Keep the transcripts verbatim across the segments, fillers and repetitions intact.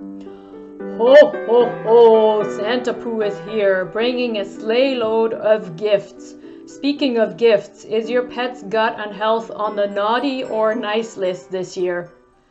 Ho, ho, ho! Santa Poo is here, bringing a sleigh load of gifts. Speaking of gifts, is your pet's gut and health on the naughty or nice list this year?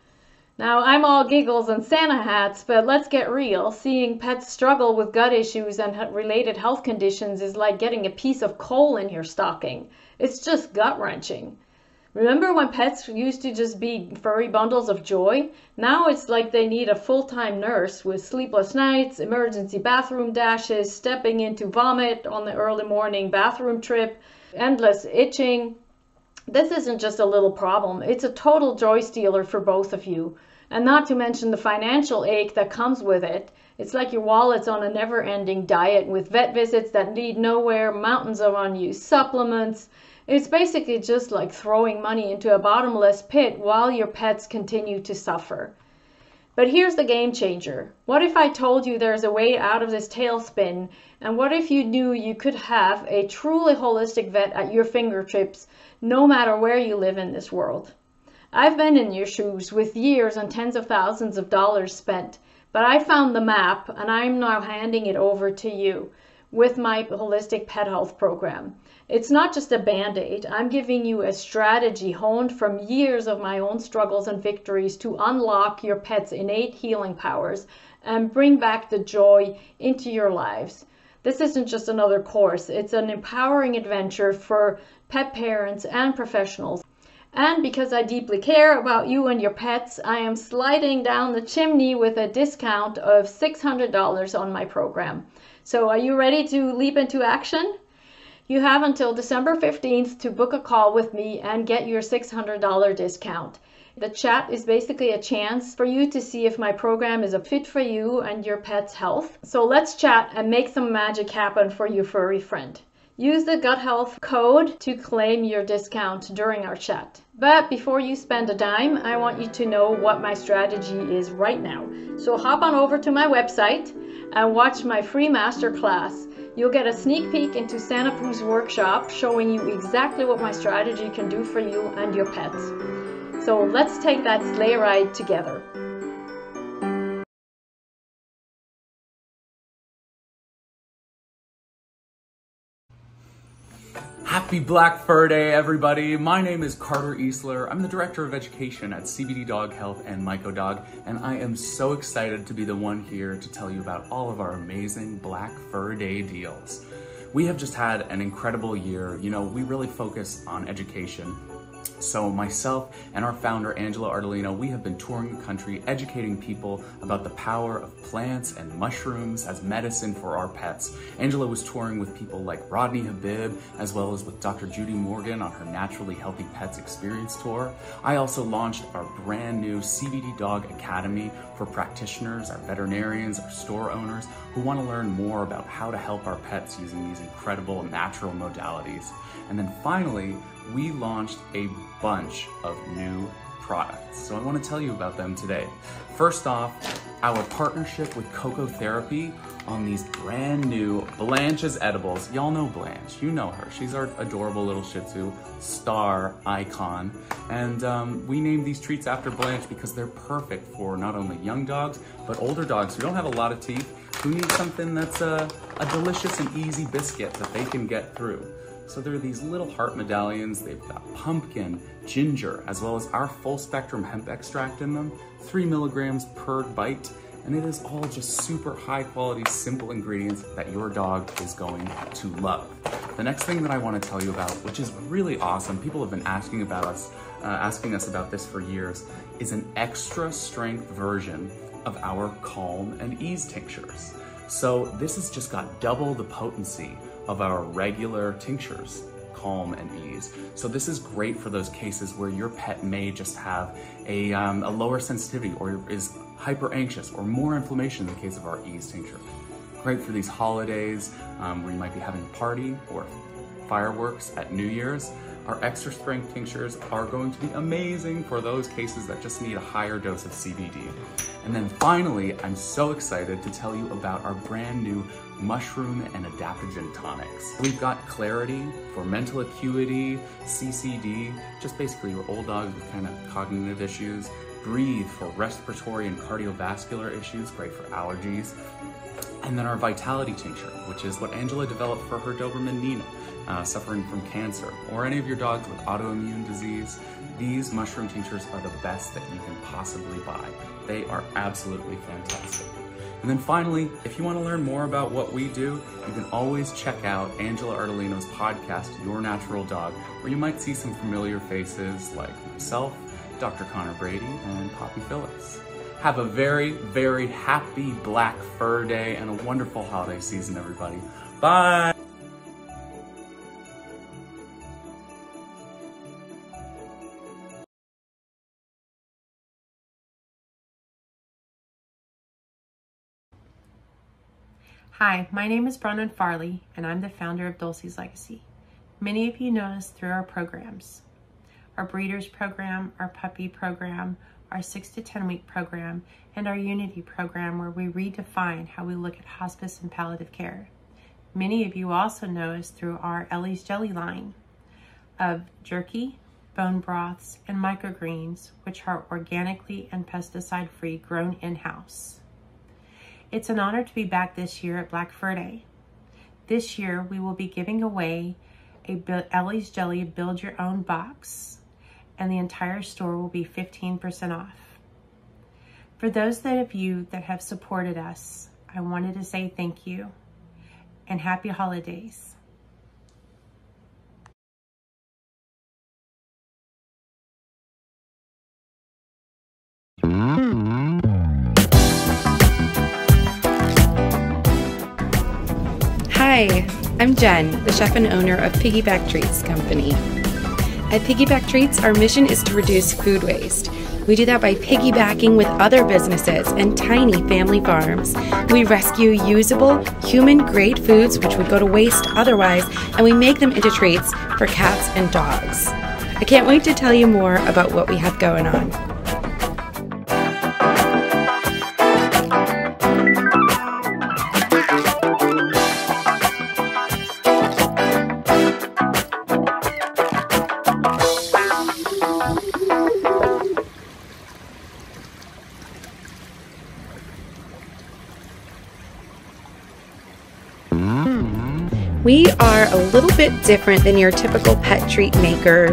Now, I'm all giggles and Santa hats, but let's get real. Seeing pets struggle with gut issues and related health conditions is like getting a piece of coal in your stocking. It's just gut-wrenching. Remember when pets used to just be furry bundles of joy? Now it's like they need a full-time nurse with sleepless nights, emergency bathroom dashes, stepping into vomit on the early morning bathroom trip, endless itching. This isn't just a little problem, it's a total joy stealer for both of you. And not to mention the financial ache that comes with it. It's like your wallet's on a never-ending diet with vet visits that lead nowhere, mountains of unused supplements. It's basically just like throwing money into a bottomless pit while your pets continue to suffer. But here's the game changer. What if I told you there's a way out of this tailspin? And what if you knew you could have a truly holistic vet at your fingertips no matter where you live in this world? I've been in your shoes with years and tens of thousands of dollars spent, but I found the map and I'm now handing it over to you with my holistic pet health program. It's not just a band-aid. I'm giving you a strategy honed from years of my own struggles and victories to unlock your pet's innate healing powers and bring back the joy into your lives. This isn't just another course. It's an empowering adventure for pet parents and professionals. And because I deeply care about you and your pets, I am sliding down the chimney with a discount of six hundred dollars on my program. So are you ready to leap into action? You have until December fifteenth to book a call with me and get your six hundred dollars discount. The chat is basically a chance for you to see if my program is a fit for you and your pet's health. So let's chat and make some magic happen for your furry friend. Use the Gut Health code to claim your discount during our chat. But before you spend a dime, I want you to know what my strategy is right now. So hop on over to my website and watch my free masterclass. You'll get a sneak peek into Santa Poo's workshop showing you exactly what my strategy can do for you and your pets. So let's take that sleigh ride together. Happy Black Furday, everybody. My name is Carter Easler. I'm the Director of Education at C B D Dog Health and Myco Dog, and I am so excited to be the one here to tell you about all of our amazing Black Furday deals. We have just had an incredible year. You know, we really focus on education. So myself and our founder, Angela Ardolino, we have been touring the country educating people about the power of plants and mushrooms as medicine for our pets. Angela was touring with people like Rodney Habib, as well as with Doctor Judy Morgan on her Naturally Healthy Pets Experience Tour. I also launched our brand new C B D Dog Academy for practitioners, our veterinarians, our store owners who want to learn more about how to help our pets using these incredible natural modalities. And then finally, we launched a bunch of new products. So I want to tell you about them today. First off, our partnership with Coco Therapy on these brand new Blanche's edibles. Y'all know Blanche, you know her. She's our adorable little Shih Tzu star icon. And um, we named these treats after Blanche because they're perfect for not only young dogs, but older dogs who don't have a lot of teeth, who need something that's a, a delicious and easy biscuit that they can get through. So there are these little heart medallions. They've got pumpkin, ginger, as well as our full spectrum hemp extract in them, three milligrams per bite. And it is all just super high quality, simple ingredients that your dog is going to love. The next thing that I want to tell you about, which is really awesome, people have been asking about us, uh, asking us about this for years, is an extra strength version of our Calm and Ease tinctures. So this has just got double the potency of our regular tinctures, Calm and Ease. So this is great for those cases where your pet may just have a, um, a lower sensitivity or is hyper anxious or more inflammation in the case of our Ease tincture. Great for these holidays um, where you might be having a party or fireworks at New Year's. Our extra strength tinctures are going to be amazing for those cases that just need a higher dose of C B D. And then finally, I'm so excited to tell you about our brand new mushroom and adaptogen tonics. We've got Clarity for mental acuity, C C D, just basically your old dogs with kind of cognitive issues. Breathe for respiratory and cardiovascular issues, great for allergies. And then our Vitality Tincture, which is what Angela developed for her Doberman Nina, uh, suffering from cancer, or any of your dogs with autoimmune disease. These mushroom tinctures are the best that you can possibly buy. They are absolutely fantastic. And then finally, if you want to learn more about what we do, you can always check out Angela Ardolino's podcast, Your Natural Dog, where you might see some familiar faces like myself, Doctor Connor Brady, and Poppy Phillips. Have a very, very happy Black Fur Day and a wonderful holiday season, everybody. Bye! Hi, my name is Bronwyn Farley, and I'm the founder of Dulcie's Legacy. Many of you know us through our programs. Our Breeders Program, our Puppy Program, our six to ten week program, and our Unity Program, where we redefine how we look at hospice and palliative care. Many of you also know us through our Ellie's Jelly line of jerky, bone broths, and microgreens, which are organically and pesticide-free grown in-house. It's an honor to be back this year at Black Furday. This year, we will be giving away a Ellie's Jelly Build Your Own box, and the entire store will be fifteen percent off. For those that of you that have supported us, I wanted to say thank you and happy holidays. Hi, I'm Jen, the chef and owner of Piggyback Treats Company. At Piggyback Treats, our mission is to reduce food waste. We do that by piggybacking with other businesses and tiny family farms. We rescue usable, human-grade foods which would go to waste otherwise, and we make them into treats for cats and dogs. I can't wait to tell you more about what we have going on. We are a little bit different than your typical pet treat makers.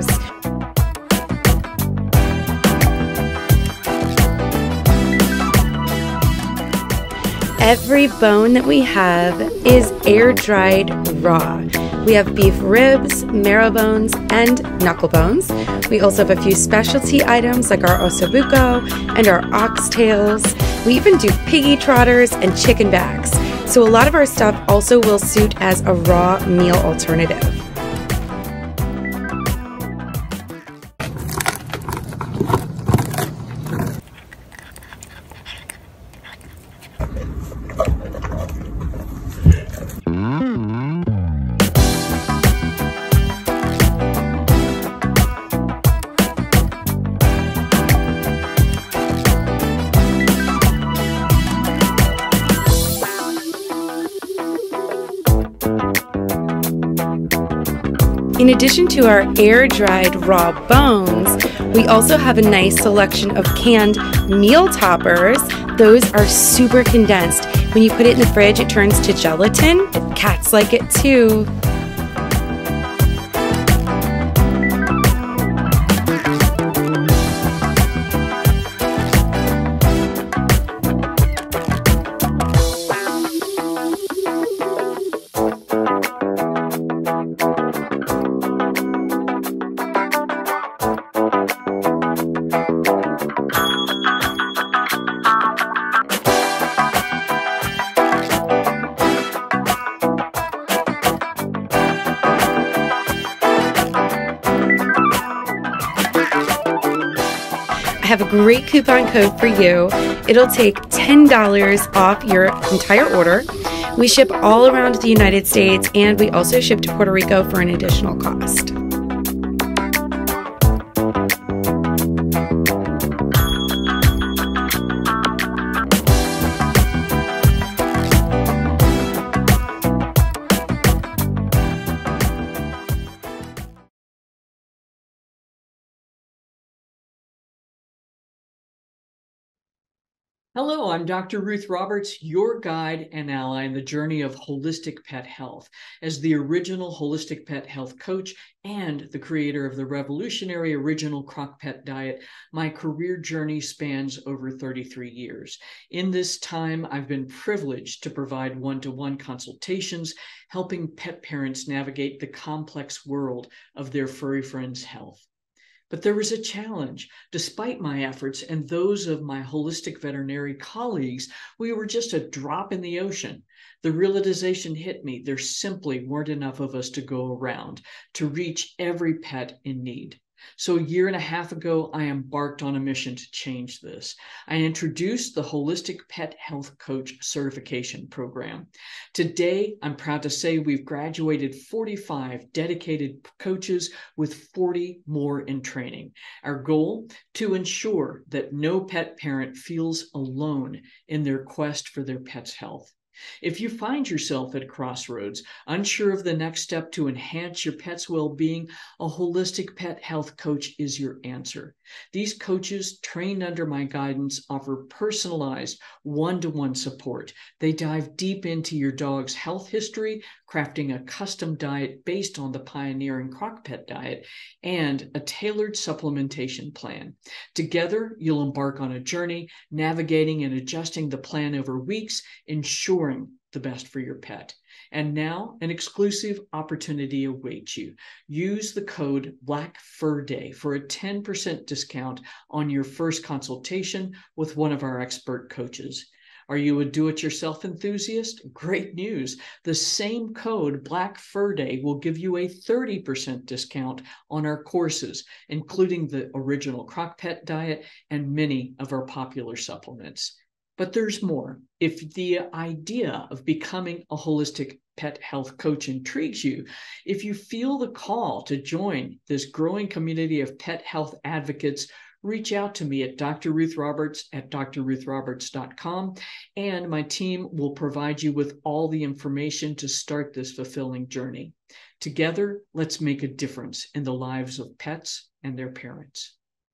Every bone that we have is air-dried raw. We have beef ribs, marrow bones, and knuckle bones. We also have a few specialty items like our ossobuco and our oxtails. We even do piggy trotters and chicken backs. So a lot of our stuff also will suit as a raw meal alternative. In addition to our air-dried raw bones, we also have a nice selection of canned meal toppers. Those are super condensed. When you put it in the fridge, it turns to gelatin. Cats like it too. I have a great coupon code for you. It'll take ten dollars off your entire order. We ship all around the United States, and we also ship to Puerto Rico for an additional cost. Hello, I'm Doctor Ruth Roberts, your guide and ally in the journey of holistic pet health. As the original holistic pet health coach and the creator of the revolutionary original crock pet diet, my career journey spans over thirty-three years. In this time, I've been privileged to provide one-to-one consultations, helping pet parents navigate the complex world of their furry friends' health. But there was a challenge. Despite my efforts and those of my holistic veterinary colleagues, we were just a drop in the ocean. The realization hit me there simply weren't enough of us to go around to reach every pet in need. So a year and a half ago, I embarked on a mission to change this. I introduced the Holistic Pet Health Coach Certification Program. Today, I'm proud to say we've graduated forty-five dedicated coaches with forty more in training. Our goal, to ensure that no pet parent feels alone in their quest for their pet's health. If you find yourself at a crossroads, unsure of the next step to enhance your pet's well-being, a holistic pet health coach is your answer. These coaches, trained under my guidance, offer personalized one-to-one support. They dive deep into your dog's health history, crafting a custom diet based on the pioneering crock pet diet, and a tailored supplementation plan. Together, you'll embark on a journey, navigating and adjusting the plan over weeks, ensuring the best for your pet. And now an exclusive opportunity awaits you. Use the code Black Furday for a ten percent discount on your first consultation with one of our expert coaches. Are you a do-it-yourself enthusiast? Great news. The same code, Black Furday, will give you a thirty percent discount on our courses, including the original crock pet diet and many of our popular supplements. But there's more. If the idea of becoming a holistic pet health coach intrigues you, if you feel the call to join this growing community of pet health advocates, reach out to me at Doctor Ruth Roberts at d r ruth roberts dot com, and my team will provide you with all the information to start this fulfilling journey. Together, let's make a difference in the lives of pets and their parents.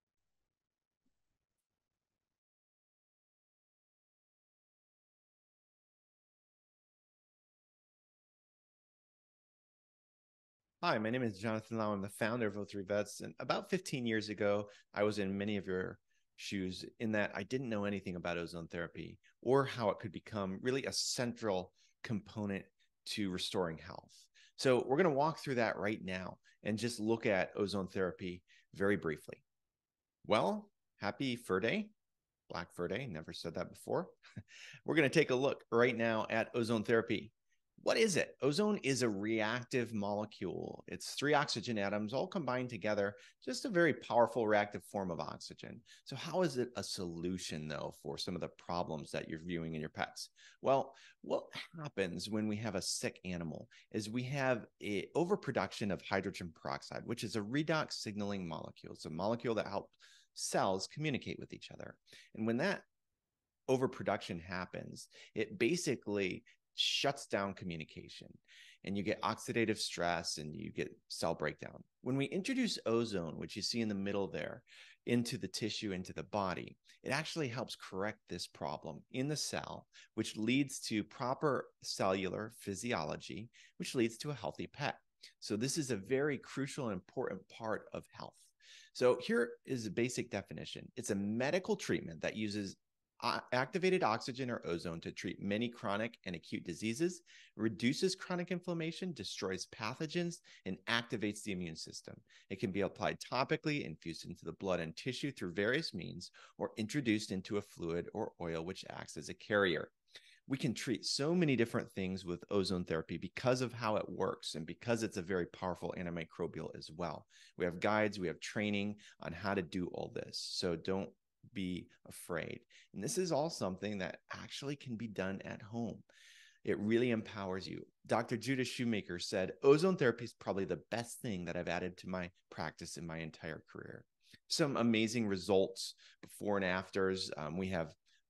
Hi, my name is Jonathan Lau. I'm the founder of O three Vets. And about fifteen years ago, I was in many of your shoes in that I didn't know anything about ozone therapy or how it could become really a central component to restoring health. So we're going to walk through that right now and just look at ozone therapy very briefly. Well, happy Furday, Black Furday, never said that before. We're going to take a look right now at ozone therapy. What is it? Ozone is a reactive molecule. It's three oxygen atoms all combined together, just a very powerful reactive form of oxygen. So how is it a solution, though, for some of the problems that you're viewing in your pets? Well, what happens when we have a sick animal is we have an overproduction of hydrogen peroxide, which is a redox signaling molecule. It's a molecule that helps cells communicate with each other. And when that overproduction happens, it basically shuts down communication and you get oxidative stress and you get cell breakdown. When we introduce ozone, which you see in the middle there, into the tissue, into the body, it actually helps correct this problem in the cell, which leads to proper cellular physiology, which leads to a healthy pet. So this is a very crucial and important part of health. So here is a basic definition. It's a medical treatment that uses activated oxygen or ozone to treat many chronic and acute diseases, reduces chronic inflammation, destroys pathogens, and activates the immune system. It can be applied topically, infused into the blood and tissue through various means, or introduced into a fluid or oil which acts as a carrier. We can treat so many different things with ozone therapy because of how it works and because it's a very powerful antimicrobial as well. We have guides, we have training on how to do all this. So don't be afraid. And this is all something that actually can be done at home. It really empowers you. Doctor Judah Shoemaker said, ozone therapy is probably the best thing that I've added to my practice in my entire career. Some amazing results before and afters. Um, we have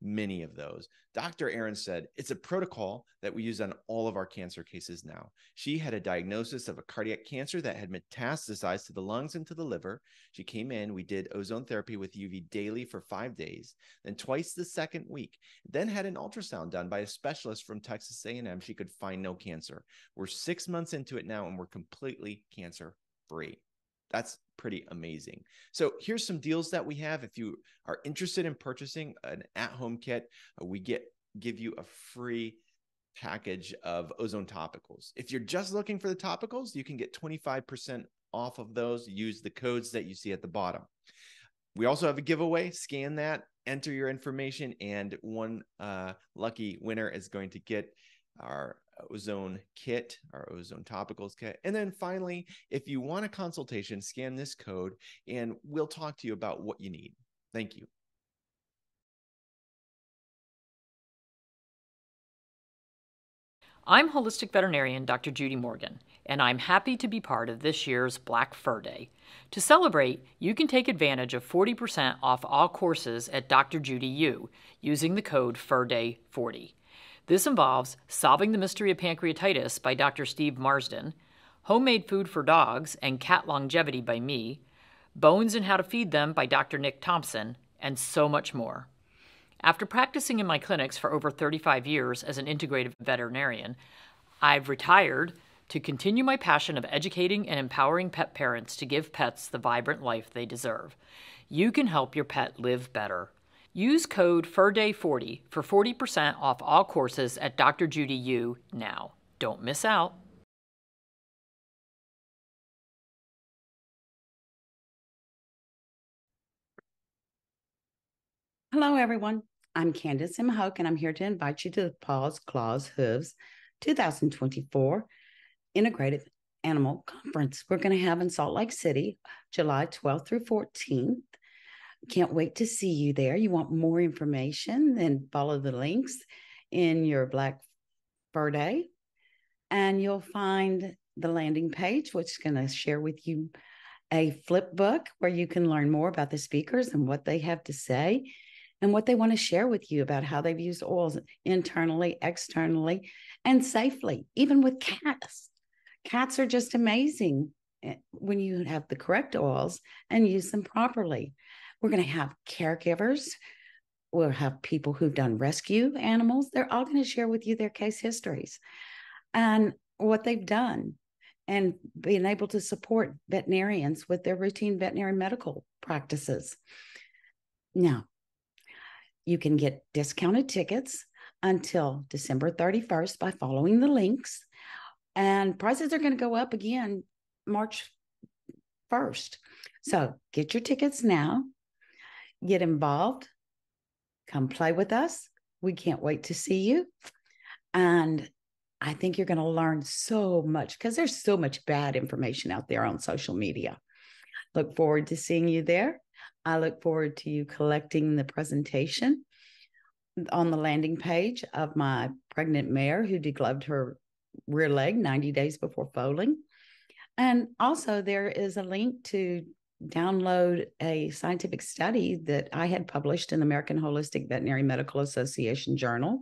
many of those. Doctor Aaron said, it's a protocol that we use on all of our cancer cases now. She had a diagnosis of a cardiac cancer that had metastasized to the lungs and to the liver. She came in, we did ozone therapy with U V daily for five days, then twice the second week, then had an ultrasound done by a specialist from Texas A and M. She could find no cancer. We're six months into it now, and we're completely cancer-free. That's pretty amazing. So here's some deals that we have. If you are interested in purchasing an at-home kit, uh, we get give you a free package of ozone topicals. If you're just looking for the topicals, you can get twenty-five percent off of those. Use the codes that you see at the bottom. We also have a giveaway. Scan that, enter your information, and one uh, lucky winner is going to get our ozone kit, our ozone topicals kit. And then finally, if you want a consultation, scan this code and we'll talk to you about what you need. Thank you. I'm holistic veterinarian Doctor Judy Morgan, and I'm happy to be part of this year's Black Furday. To celebrate, you can take advantage of forty percent off all courses at Doctor Judy U using the code Furday forty. This involves Solving the Mystery of Pancreatitis by Doctor Steve Marsden, Homemade Food for Dogs and Cat Longevity by me, Bones and How to Feed Them by Doctor Nick Thompson, and so much more. After practicing in my clinics for over thirty-five years as an integrative veterinarian, I've retired to continue my passion of educating and empowering pet parents to give pets the vibrant life they deserve. You can help your pet live better. Use code Furday forty for forty percent off all courses at Doctor Judy U now. Don't miss out. Hello, everyone. I'm Candace M. Hoke, and I'm here to invite you to the Paws, Claws, Hooves two thousand twenty-four Integrated Animal Conference we're going to have in Salt Lake City, July twelfth through fourteenth. Can't wait to see you there. You want more information, then follow the links in your Black Furday, and you'll find the landing page, which is going to share with you a flip book where you can learn more about the speakers and what they have to say and what they want to share with you about how they've used oils internally, externally, and safely, even with cats. Cats are just amazing when you have the correct oils and use them properly. We're going to have caregivers. We'll have people who've done rescue animals. They're all going to share with you their case histories and what they've done and being able to support veterinarians with their routine veterinary medical practices. Now, you can get discounted tickets until December thirty-first by following the links, and prices are going to go up again March first. So get your tickets now. Get involved, come play with us. We can't wait to see you. And I think you're going to learn so much because there's so much bad information out there on social media. Look forward to seeing you there. I look forward to you collecting the presentation on the landing page of my pregnant mare who degloved her rear leg ninety days before foaling. And also there is a link to download a scientific study that I had published in the American Holistic Veterinary Medical Association Journal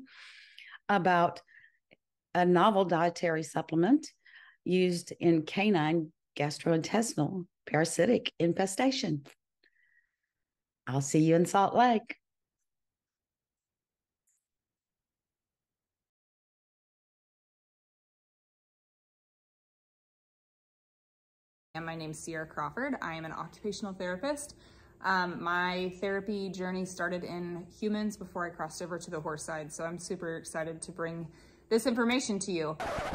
about a novel dietary supplement used in canine gastrointestinal parasitic infestation. I'll see you in Salt Lake. And my name is Sierra Crawford. I am an occupational therapist. Um, my therapy journey started in humans before I crossed over to the horse side, so I'm super excited to bring this information to you.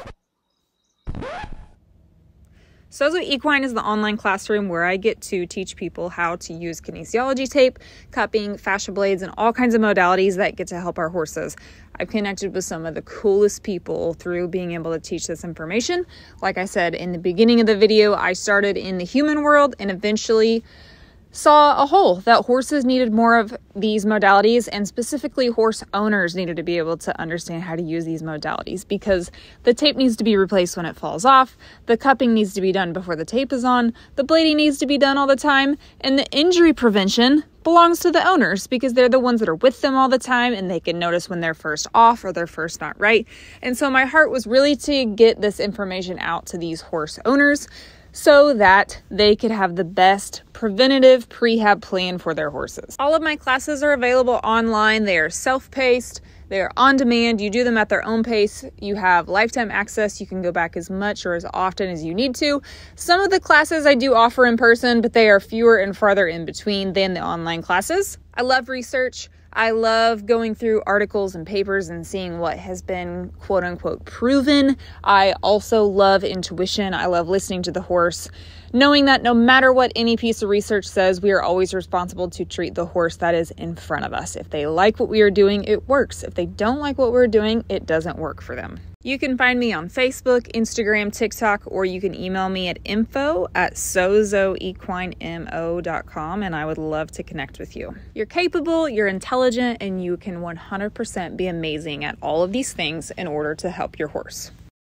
Sozo Equine is the online classroom where I get to teach people how to use kinesiology tape, cupping, fascia blades, and all kinds of modalities that get to help our horses. I've connected with some of the coolest people through being able to teach this information. Like I said in the beginning of the video, I started in the human world and eventually saw a hole that horses needed more of these modalities, and specifically horse owners needed to be able to understand how to use these modalities because the tape needs to be replaced when it falls off, the cupping needs to be done before the tape is on, the blading needs to be done all the time, and the injury prevention belongs to the owners because they're the ones that are with them all the time and they can notice when they're first off or they're first not right. And so my heart was really to get this information out to these horse owners so that they could have the best preventative prehab plan for their horses. All of my classes are available online. They are self-paced. They are on demand. You do them at their own pace. You have lifetime access. You can go back as much or as often as you need to. Some of the classes I do offer in person, but they are fewer and farther in between than the online classes. I love research. I love going through articles and papers and seeing what has been quote unquote proven. I also love intuition. I love listening to the horse, knowing that no matter what any piece of research says, we are always responsible to treat the horse that is in front of us. If they like what we are doing, it works. If they don't like what we're doing, it doesn't work for them. You can find me on Facebook, Instagram, TikTok, or you can email me at info at sozo equine mo dot com, and I would love to connect with you. You're capable, you're intelligent, and you can one hundred percent be amazing at all of these things in order to help your horse.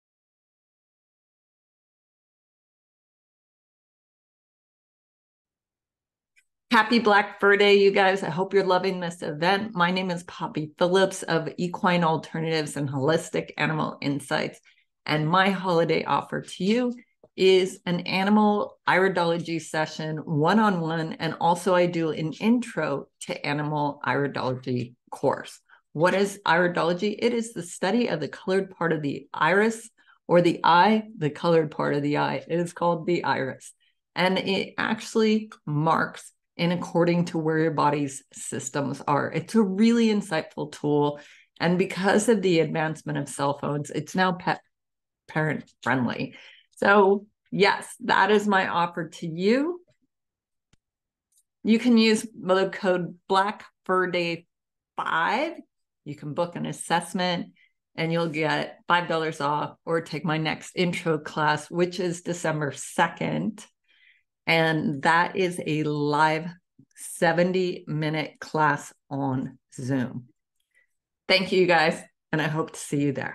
Happy Black Furday, you guys. I hope you're loving this event. My name is Poppy Phillips of Equine Alternatives and Holistic Animal Insights. And my holiday offer to you is an animal iridology session one-on-one. And also I do an intro to animal iridology course. What is iridology? It is the study of the colored part of the iris or the eye, the colored part of the eye. It is called the iris. And it actually marks and according to where your body's systems are. It's a really insightful tool. And because of the advancement of cell phones, it's now pet parent friendly. So yes, that is my offer to you. You can use the code Black Furday five. You can book an assessment and you'll get five dollars off, or take my next intro class, which is December second. And that is a live seventy minute class on Zoom. Thank you guys, and I hope to see you there.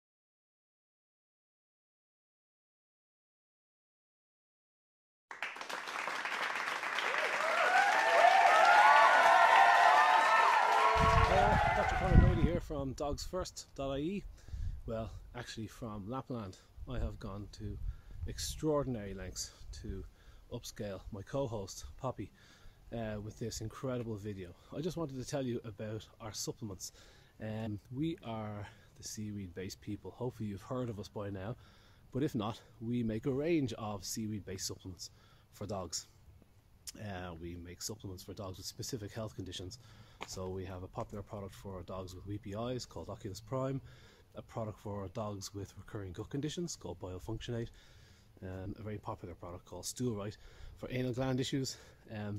Uh, Doctor Conor Brady here from dogs first dot I E. Well, actually from Lapland. I have gone to extraordinary lengths to upscale my co-host Poppy uh, with this incredible video. I just wanted to tell you about our supplements. Um, we are the seaweed based people. Hopefully you've heard of us by now, but if not, we make a range of seaweed based supplements for dogs. Uh, we make supplements for dogs with specific health conditions. So we have a popular product for dogs with weepy eyes called Oculus Prime, a product for dogs with recurring gut conditions called Biofunctionate, Um, a very popular product called Stool Right for anal gland issues. Um,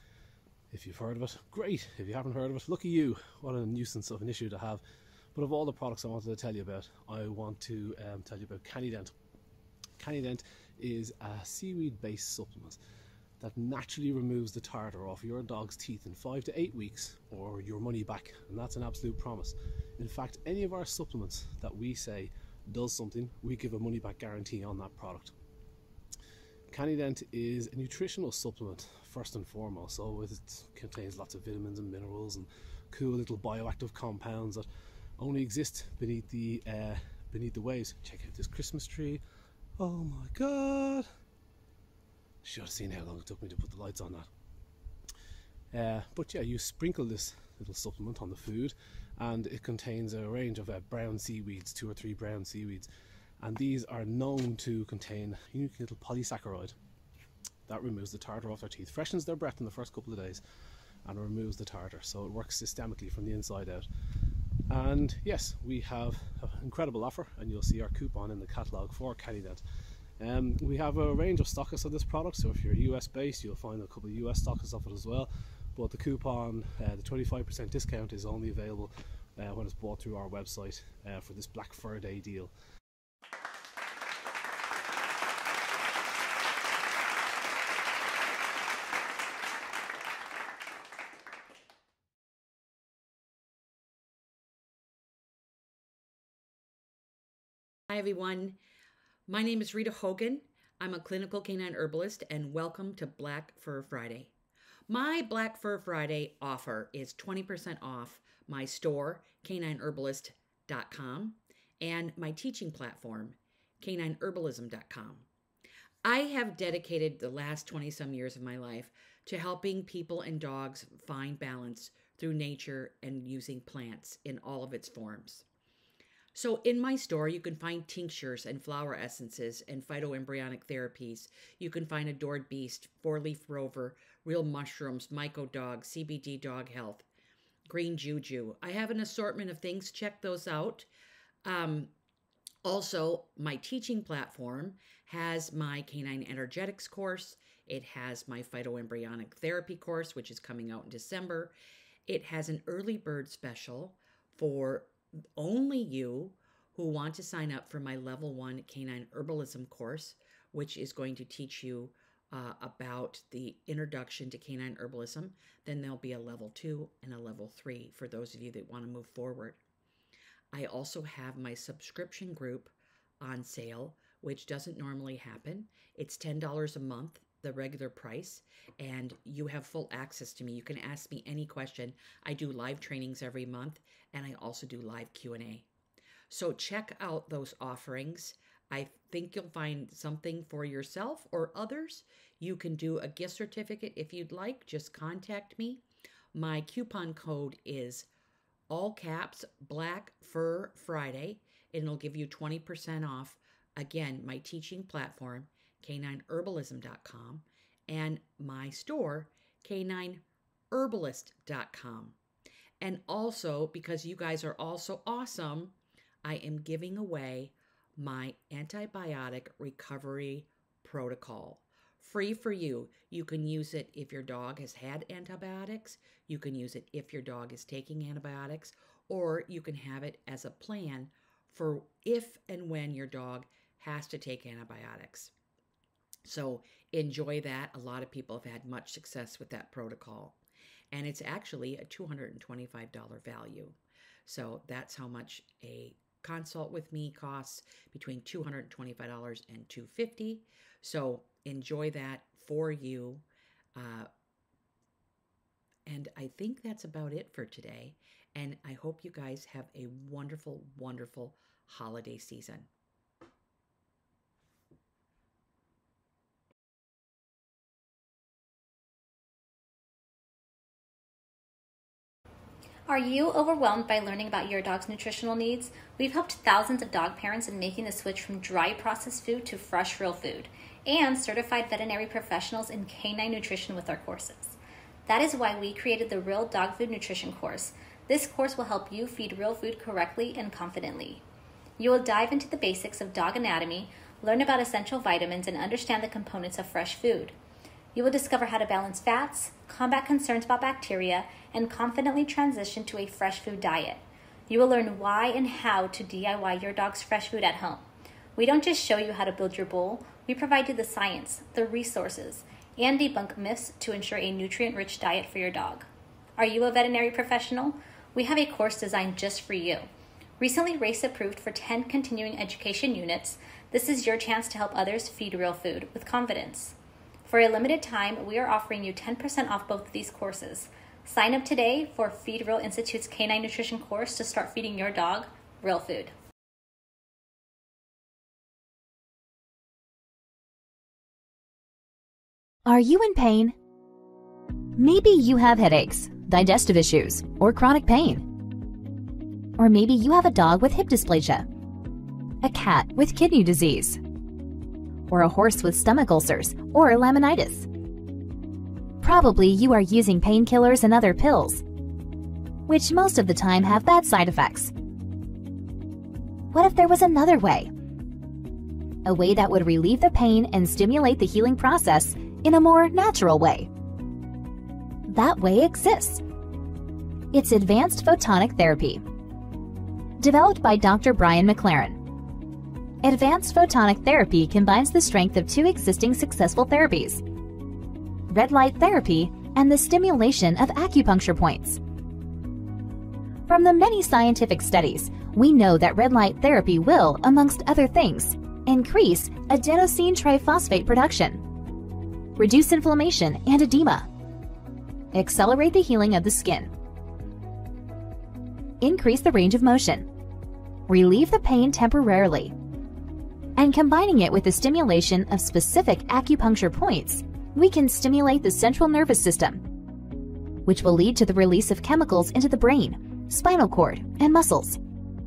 if you've heard of it, great. If you haven't heard of it, lucky you. What a nuisance of an issue to have. But of all the products I wanted to tell you about, I want to um, tell you about Canident. Canident is a seaweed based supplement that naturally removes the tartar off your dog's teeth in five to eight weeks or your money back, and that's an absolute promise. In fact, any of our supplements that we say does something, we give a money back guarantee on that product. Canident is a nutritional supplement first and foremost, so it contains lots of vitamins and minerals and cool little bioactive compounds that only exist beneath the uh, beneath the waves. Check out this Christmas tree. Oh my god! Should have seen how long it took me to put the lights on that. Uh, but yeah, you sprinkle this little supplement on the food, and it contains a range of uh, brown seaweeds, two or three brown seaweeds. And these are known to contain a unique little polysaccharide that removes the tartar off their teeth, freshens their breath in the first couple of days, and removes the tartar. So it works systemically from the inside out. And yes, we have an incredible offer, and you'll see our coupon in the catalogue for Canident. Um, we have a range of stockists of this product, so if you're U S based, you'll find a couple of U S stockists of it as well. But the coupon, uh, the twenty-five percent discount, is only available uh, when it's bought through our website uh, for this Black Furday deal. Hi everyone, my name is Rita Hogan. I'm a clinical canine herbalist, and welcome to Black Fur Friday. My Black Fur Friday offer is twenty percent off my store, canine herbalist dot com, and my teaching platform, canine herbalism dot com. I have dedicated the last twenty some years of my life to helping people and dogs find balance through nature and using plants in all of its forms. So in my store, you can find tinctures and flower essences and phytoembryonic therapies. You can find Adored Beast, Four-Leaf Rover, Real Mushrooms, Myco Dog, C B D Dog Health, Green Juju. I have an assortment of things. Check those out. Um, also, my teaching platform has my Canine Energetics course. It has my phytoembryonic therapy course, which is coming out in December. It has an early bird special for only you who want to sign up for my level one canine herbalism course, which is going to teach you uh, about the introduction to canine herbalism. Then there'll be a level two and a level three for those of you that want to move forward. I also have my subscription group on sale, which doesn't normally happen. It's ten dollars a month, the regular price, and you have full access to me. You can ask me any question. I do live trainings every month, and I also do live Q and A. So check out those offerings. I think you'll find something for yourself or others. You can do a gift certificate if you'd like. Just contact me. My coupon code is all caps Black Fur Friday, and it'll give you twenty percent off. Again, my teaching platform, canine herbalism dot com, and my store, canine herbalist dot com. And also, because you guys are all so awesome, I am giving away my antibiotic recovery protocol. Free for you. You can use it if your dog has had antibiotics. You can use it if your dog is taking antibiotics, or you can have it as a plan for if and when your dog has to take antibiotics. So enjoy that. A lot of people have had much success with that protocol. And it's actually a two hundred twenty-five dollars value. So that's how much a consult with me costs, between two hundred twenty-five dollars and two hundred fifty dollars. So enjoy that for you. Uh, and I think that's about it for today. And I hope you guys have a wonderful, wonderful holiday season. Are you overwhelmed by learning about your dog's nutritional needs? We've helped thousands of dog parents in making the switch from dry processed food to fresh, real food, and certified veterinary professionals in canine nutrition with our courses. That is why we created the Real Dog Food Nutrition course. This course will help you feed real food correctly and confidently. You will dive into the basics of dog anatomy, learn about essential vitamins, and understand the components of fresh food. You will discover how to balance fats, combat concerns about bacteria, and confidently transition to a fresh food diet. You will learn why and how to D I Y your dog's fresh food at home. We don't just show you how to build your bowl, we provide you the science, the resources, and debunk myths to ensure a nutrient-rich diet for your dog. Are you a veterinary professional? We have a course designed just for you. Recently RACE approved for ten continuing education units, this is your chance to help others feed real food with confidence. For a limited time, we are offering you ten percent off both of these courses. Sign up today for Feed Real Institute's Canine Nutrition course to start feeding your dog real food. Are you in pain? Maybe you have headaches, digestive issues, or chronic pain. Or maybe you have a dog with hip dysplasia, a cat with kidney disease, or a horse with stomach ulcers or laminitis. Probably you are using painkillers and other pills, which most of the time have bad side effects. What if there was another way? A way that would relieve the pain and stimulate the healing process in a more natural way. That way exists. It's advanced photonic therapy. Developed by Doctor Brian McLaren. Advanced photonic therapy combines the strength of two existing successful therapies, red light therapy and the stimulation of acupuncture points. From the many scientific studies, we know that red light therapy will, amongst other things, increase adenosine triphosphate production, reduce inflammation and edema, accelerate the healing of the skin, increase the range of motion, relieve the pain temporarily, and combining it with the stimulation of specific acupuncture points, we can stimulate the central nervous system, which will lead to the release of chemicals into the brain, spinal cord, and muscles.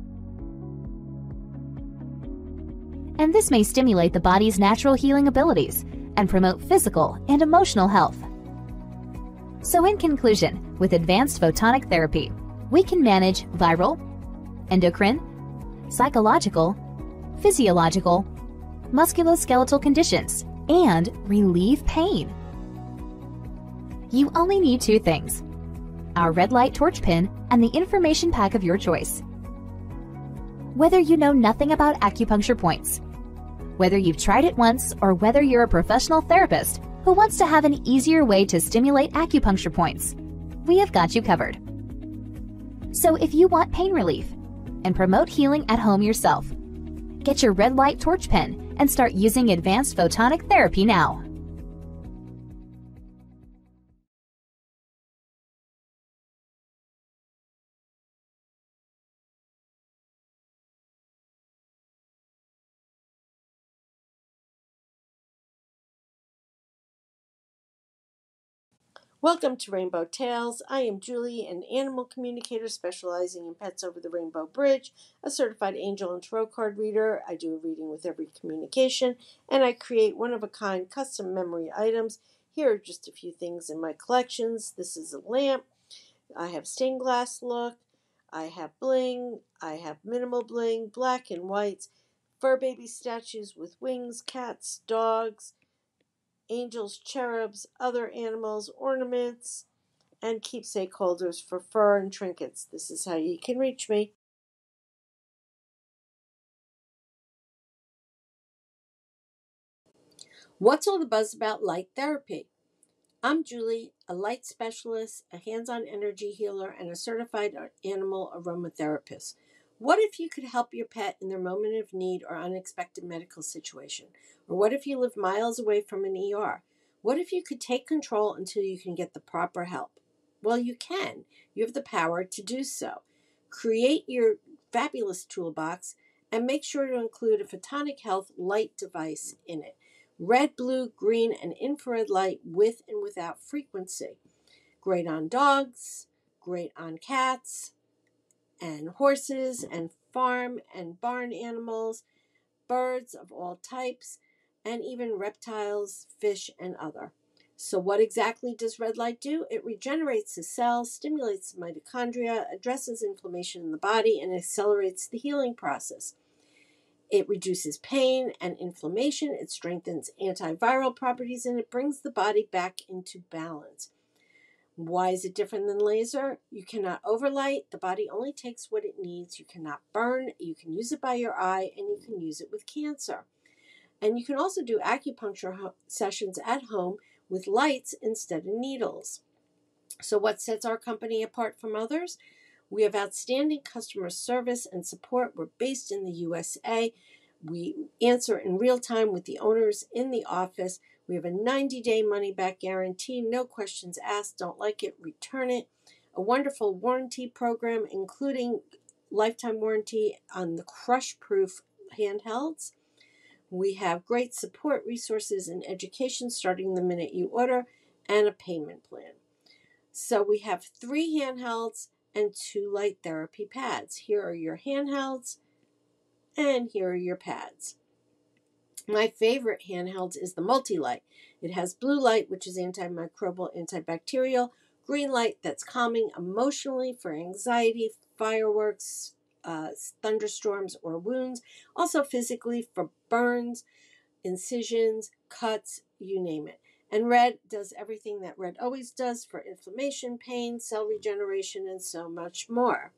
And this may stimulate the body's natural healing abilities and promote physical and emotional health. So in conclusion, with advanced photonic therapy, we can manage viral, endocrine, psychological, physiological, musculoskeletal conditions, and relieve pain. You only need two things: our red light torch pin and the information pack of your choice. Whether you know nothing about acupuncture points, whether you've tried it once, or whether you're a professional therapist who wants to have an easier way to stimulate acupuncture points, we have got you covered. So if you want pain relief and promote healing at home yourself, get your red light torch pen and start using advanced photonic therapy now. Welcome to Rainbow Tales. I am Julie, an animal communicator specializing in pets over the Rainbow Bridge, a certified angel and tarot card reader. I do a reading with every communication, and I create one-of-a-kind custom memory items. Here are just a few things in my collections. This is a lamp. I have stained glass look. I have bling. I have minimal bling, black and whites, fur baby statues with wings, cats, dogs, angels, cherubs, other animals, ornaments, and keepsake holders for fur and trinkets. This is how you can reach me. What's all the buzz about light therapy? I'm Julie, a light specialist, a hands-on energy healer, and a certified animal aromatherapist. What if you could help your pet in their moment of need or unexpected medical situation? Or what if you live miles away from an E R? What if you could take control until you can get the proper help? Well, you can. You have the power to do so. Create your fabulous toolbox and make sure to include a photonic health light device in it. Red, blue, green, and infrared light with and without frequency. Great on dogs, great on cats, and horses, and farm and barn animals, birds of all types, and even reptiles, fish, and other. So what exactly does red light do? It regenerates the cells, stimulates the mitochondria, addresses inflammation in the body, and accelerates the healing process. It reduces pain and inflammation, it strengthens antiviral properties, and it brings the body back into balance. Why is it different than laser? You cannot overlight. The body only takes what it needs. You cannot burn. You can use it by your eye, and you can use it with cancer. And you can also do acupuncture sessions at home with lights instead of needles. So what sets our company apart from others? We have outstanding customer service and support. We're based in the U S A. We answer in real time with the owners in the office. We have a ninety-day money-back guarantee. No questions asked. Don't like it, return it. A wonderful warranty program, including lifetime warranty on the crush-proof handhelds. We have great support resources and education starting the minute you order, and a payment plan. So we have three handhelds and two light therapy pads. Here are your handhelds, and here are your pads. My favorite handhelds is the multi-light. It has blue light, which is antimicrobial, antibacterial, green light that's calming emotionally for anxiety, fireworks, uh, thunderstorms, or wounds. Also physically for burns, incisions, cuts, you name it. And red does everything that red always does for inflammation, pain, cell regeneration, and so much more.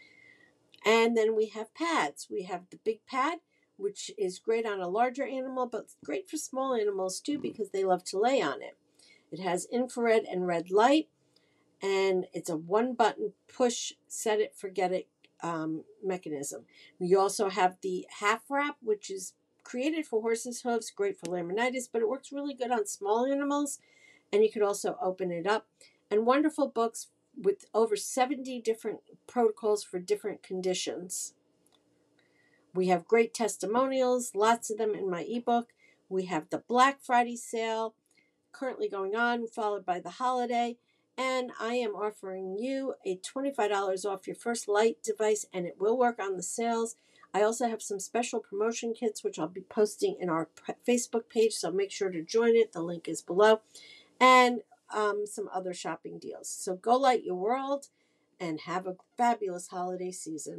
And then we have pads. We have the big pad, which is great on a larger animal, but great for small animals too because they love to lay on it. It has infrared and red light, and it's a one-button push, set it, forget it um, mechanism. We also have the half wrap, which is created for horses' hooves, great for laminitis, but it works really good on small animals, and you can also open it up. and wonderful books with over seventy different protocols for different conditions. We have great testimonials, lots of them in my ebook. We have the Black Friday sale currently going on, followed by the holiday. And I am offering you a twenty-five dollars off your first light device, and it will work on the sales. I also have some special promotion kits, which I'll be posting in our Facebook page, so make sure to join it. The link is below. And um, some other shopping deals. So go light your world and have a fabulous holiday season.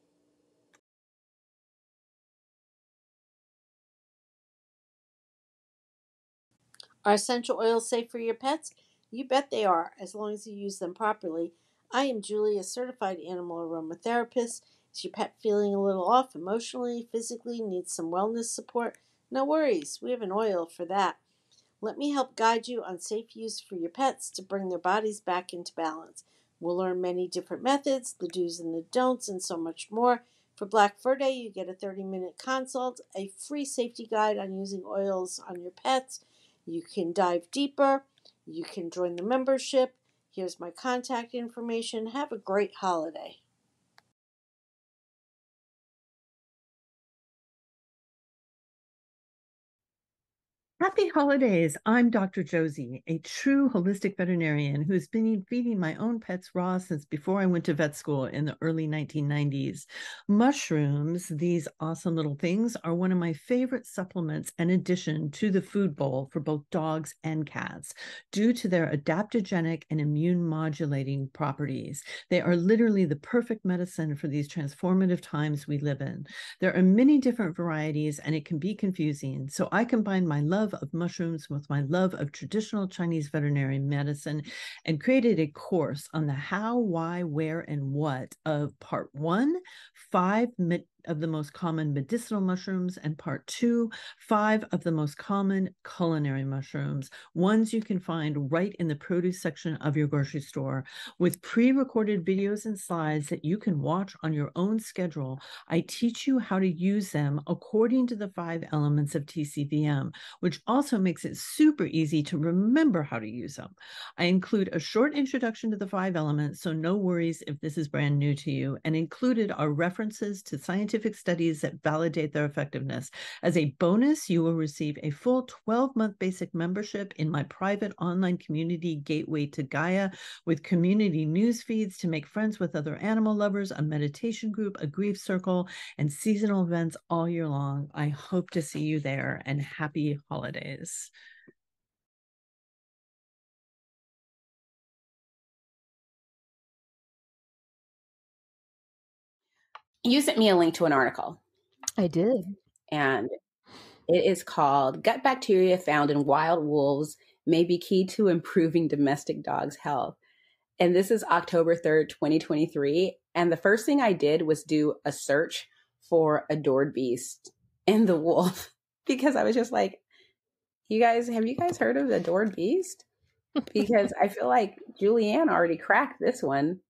Are essential oils safe for your pets? You bet they are, as long as you use them properly. I am Julie, a certified animal aromatherapist. Is your pet feeling a little off emotionally, physically, needs some wellness support? No worries, we have an oil for that. Let me help guide you on safe use for your pets to bring their bodies back into balance. We'll learn many different methods, the do's and the don'ts, and so much more. For Black Furday, you get a thirty-minute consult, a free safety guide on using oils on your pets. You can dive deeper. You can join the membership. Here's my contact information. Have a great holiday. Happy holidays. I'm Doctor Josie, a true holistic veterinarian who's been feeding my own pets raw since before I went to vet school in the early nineteen nineties. Mushrooms, these awesome little things, are one of my favorite supplements and addition to the food bowl for both dogs and cats due to their adaptogenic and immune modulating properties. They are literally the perfect medicine for these transformative times we live in. There are many different varieties and it can be confusing, so I combine my love of mushrooms with my love of traditional Chinese veterinary medicine and created a course on the how, why, where, and what of part one, five of the most common medicinal mushrooms, and part two, five of the most common culinary mushrooms, ones you can find right in the produce section of your grocery store. With pre-recorded videos and slides that you can watch on your own schedule, I teach you how to use them according to the five elements of T C V M, which also makes it super easy to remember how to use them. I include a short introduction to the five elements, so no worries if this is brand new to you, and included are references to scientific studies that validate their effectiveness. As a bonus, you will receive a full twelve-month basic membership in my private online community, Gateway to Gaia, with community news feeds to make friends with other animal lovers, a meditation group, a grief circle, and seasonal events all year long. I hope to see you there, and happy holidays. You sent me a link to an article. I did. And it is called Gut Bacteria Found in Wild Wolves May Be Key to Improving Domestic Dogs' Health. And this is October third, twenty twenty-three. And the first thing I did was do a search for Adored Beast and the wolf because I was just like, you guys, have you guys heard of Adored Beast? Because I feel like Julianne already cracked this one.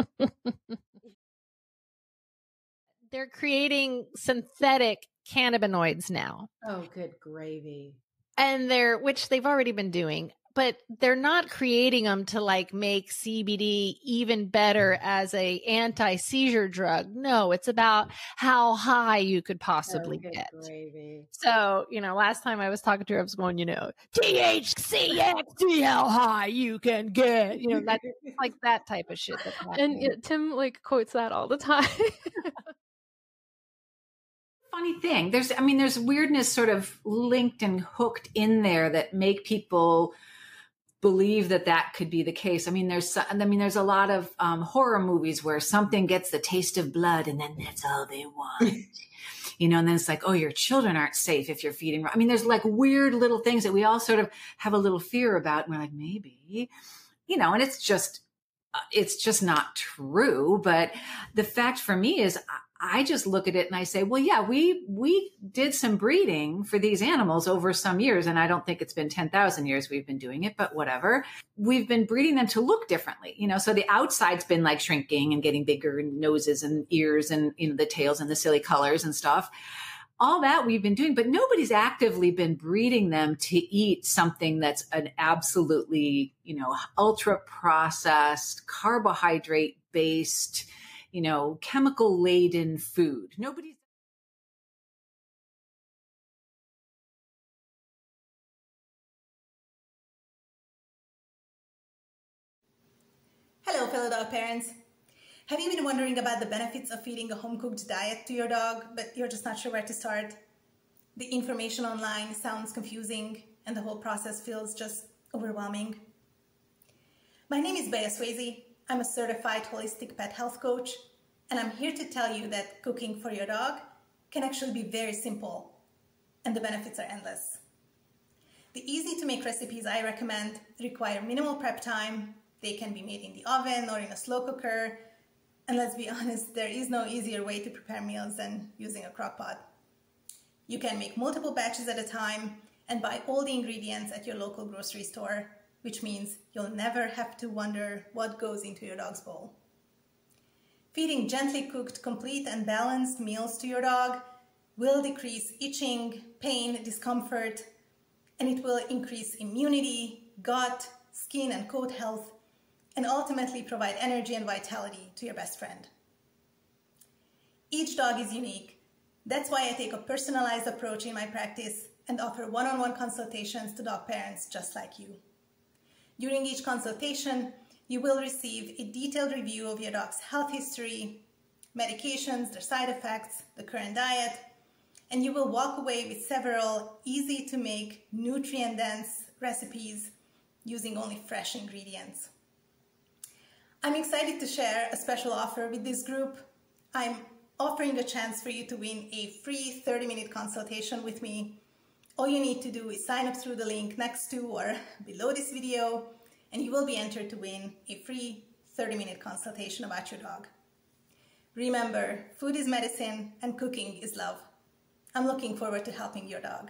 They're creating synthetic cannabinoids now. Oh, good gravy. And they're, which they've already been doing, but they're not creating them to like make C B D even better as a anti-seizure drug. No, it's about how high you could possibly oh, good get. Gravy. So, you know, last time I was talking to her, I was going, you know, T H C X, see how high you can get. You know, that's like that type of shit. That's and yeah, Tim like quotes that all the time. Funny thing. There's, I mean, there's weirdness sort of linked and hooked in there that make people believe that that could be the case. I mean, there's, I mean, there's a lot of um, horror movies where something gets the taste of blood and then that's all they want, you know, and then it's like, oh, your children aren't safe if you're feeding. I mean, there's like weird little things that we all sort of have a little fear about. And we're like, maybe, you know, and it's just, it's just not true. But the fact for me is I just look at it and I say, well, yeah, we, we did some breeding for these animals over some years. And I don't think it's been ten thousand years we've been doing it, but whatever. We've been breeding them to look differently, you know, so the outside's been like shrinking and getting bigger and noses and ears and, you know, the tails and the silly colors and stuff. all that we've been doing, but nobody's actively been breeding them to eat something that's an absolutely, you know, ultra processed, carbohydrate based, you know, chemical laden food. Nobody's. Hello, fellow dog parents. Have you been wondering about the benefits of feeding a home-cooked diet to your dog, but you're just not sure where to start? The information online sounds confusing, and the whole process feels just overwhelming. My name is Bea Swayze. I'm a certified holistic pet health coach, and I'm here to tell you that cooking for your dog can actually be very simple, and the benefits are endless. The easy-to-make recipes I recommend require minimal prep time. They can be made in the oven or in a slow cooker. And let's be honest, there is no easier way to prepare meals than using a crock pot. You can make multiple batches at a time and buy all the ingredients at your local grocery store, which means you'll never have to wonder what goes into your dog's bowl. Feeding gently cooked, complete and balanced meals to your dog will decrease itching, pain, discomfort, and it will increase immunity, gut, skin and coat health, and ultimately provide energy and vitality to your best friend. Each dog is unique. That's why I take a personalized approach in my practice and offer one-on-one consultations to dog parents just like you. During each consultation, you will receive a detailed review of your dog's health history, medications, their side effects, the current diet, and you will walk away with several easy-to-make, nutrient-dense recipes using only fresh ingredients. I'm excited to share a special offer with this group. I'm offering a chance for you to win a free thirty minute consultation with me. All you need to do is sign up through the link next to or below this video, and you will be entered to win a free thirty minute consultation about your dog. Remember, food is medicine and cooking is love. I'm looking forward to helping your dog.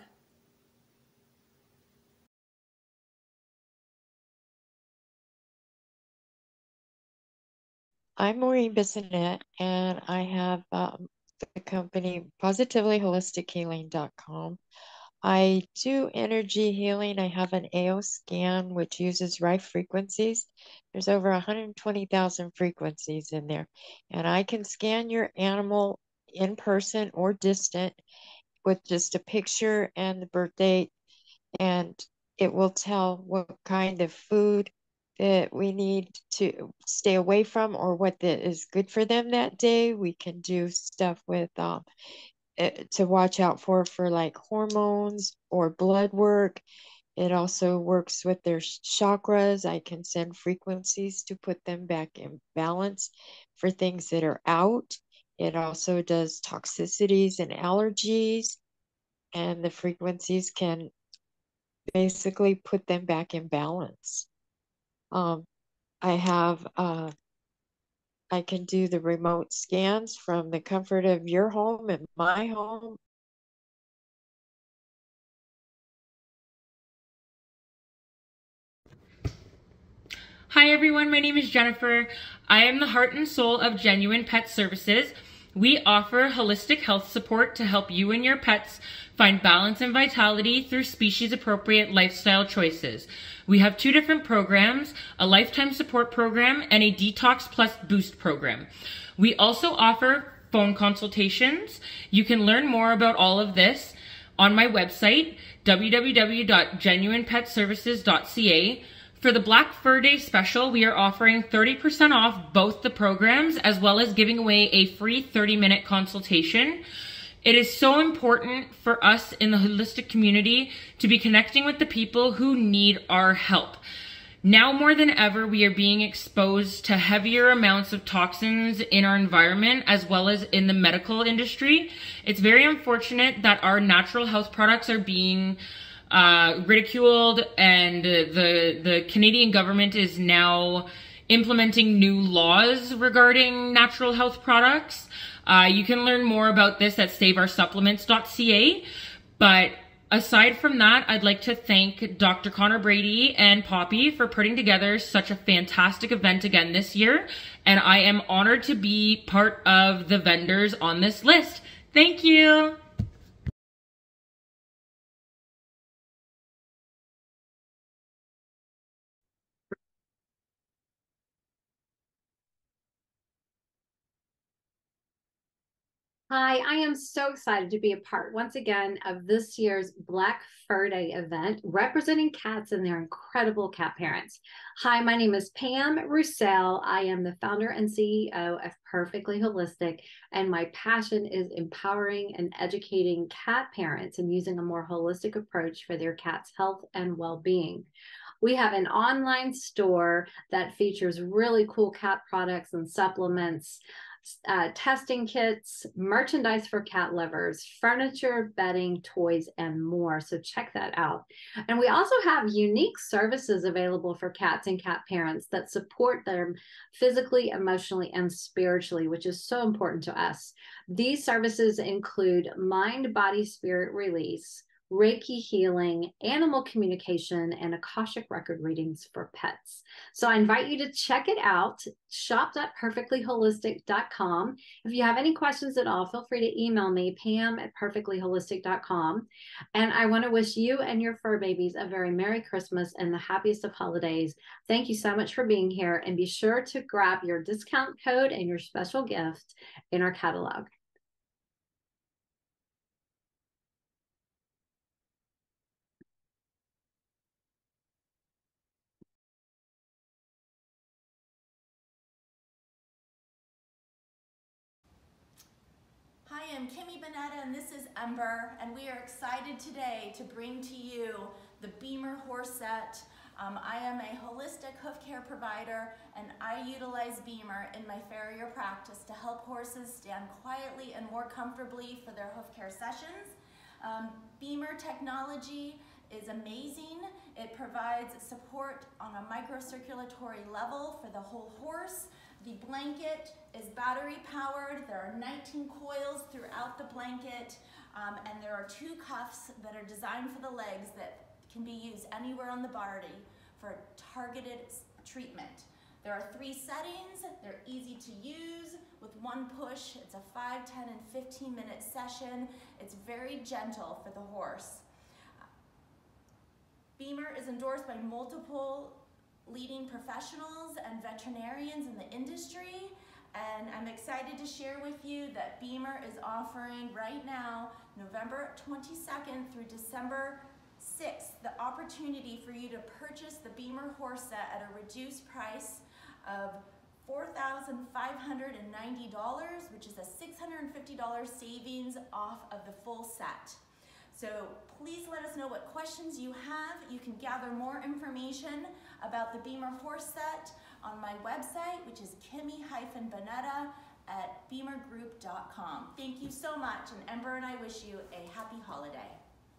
I'm Maureen Bissonette, and I have um, the company positively holistic healing dot com. I do energy healing. I have an A O scan, which uses Rife frequencies. There's over one hundred twenty thousand frequencies in there. And I can scan your animal in person or distant with just a picture and the birth date, and it will tell what kind of food that we need to stay away from or what that is good for them that day. We can do stuff with um, to watch out for, for like hormones or blood work. It also works with their chakras. I can send frequencies to put them back in balance for things that are out. It also does toxicities and allergies, and the frequencies can basically put them back in balance. Um, I have, uh, I can do the remote scans from the comfort of your home and my home. Hi everyone, my name is Jennifer. I am the heart and soul of Genuine Pet Services. We offer holistic health support to help you and your pets find balance and vitality through species-appropriate lifestyle choices. We have two different programs, a lifetime support program and a detox plus boost program. We also offer phone consultations. You can learn more about all of this on my website, w w w dot genuine pet services dot c a. For the Black Furday special, we are offering thirty percent off both the programs, as well as giving away a free thirty minute consultation. It is so important for us in the holistic community to be connecting with the people who need our help. Now more than ever, we are being exposed to heavier amounts of toxins in our environment, as well as in the medical industry. It's very unfortunate that our natural health products are being uh, ridiculed, and the, the Canadian government is now implementing new laws regarding natural health products. Uh, you can learn more about this at save our supplements dot c a. But aside from that, I'd like to thank Doctor Connor Brady and Poppy for putting together such a fantastic event again this year. And I am honored to be part of the vendors on this list. Thank you. Hi, I am so excited to be a part once again of this year's Black Furday event representing cats and their incredible cat parents. Hi, my name is Pam Roussel. I am the founder and C E O of Perfectly Holistic, and my passion is empowering and educating cat parents and using a more holistic approach for their cat's health and well-being. We have an online store that features really cool cat products and supplements, uh, testing kits, merchandise for cat lovers, furniture, bedding, toys, and more. So check that out. And we also have unique services available for cats and cat parents that support them physically, emotionally, and spiritually, which is so important to us. These services include mind, body, spirit release, Reiki healing, animal communication, and Akashic record readings for pets. So I invite you to check it out, shop dot perfectly holistic dot com. If you have any questions at all, feel free to email me, Pam at perfectly holistic dot com. And I want to wish you and your fur babies a very Merry Christmas and the happiest of holidays. Thank you so much for being here, and be sure to grab your discount code and your special gift in our catalog. Hi, I'm Kimmy Bonetta and this is Ember, and we are excited today to bring to you the Beamer horse set. Um, I am a holistic hoof care provider, and I utilize Beamer in my farrier practice to help horses stand quietly and more comfortably for their hoof care sessions. Um, Beamer technology is amazing. It provides support on a microcirculatory level for the whole horse. The blanket is battery powered. There are nineteen coils throughout the blanket, um, and there are two cuffs that are designed for the legs that can be used anywhere on the body for targeted treatment. There are three settings. They're easy to use. With one push, it's a five, ten, and fifteen minute session. It's very gentle for the horse. Beamer is endorsed by multiple leading professionals and veterinarians in the industry, and I'm excited to share with you that Beamer is offering right now, November twenty-second through December sixth, the opportunity for you to purchase the Beamer horse set at a reduced price of four thousand five hundred ninety dollars, which is a six hundred fifty dollars savings off of the full set. So please let us know what questions you have. You can gather more information about the Beamer horse set on my website, which is kimmy bonetta at beamer group dot com. Thank you so much, and Ember and I wish you a happy holiday.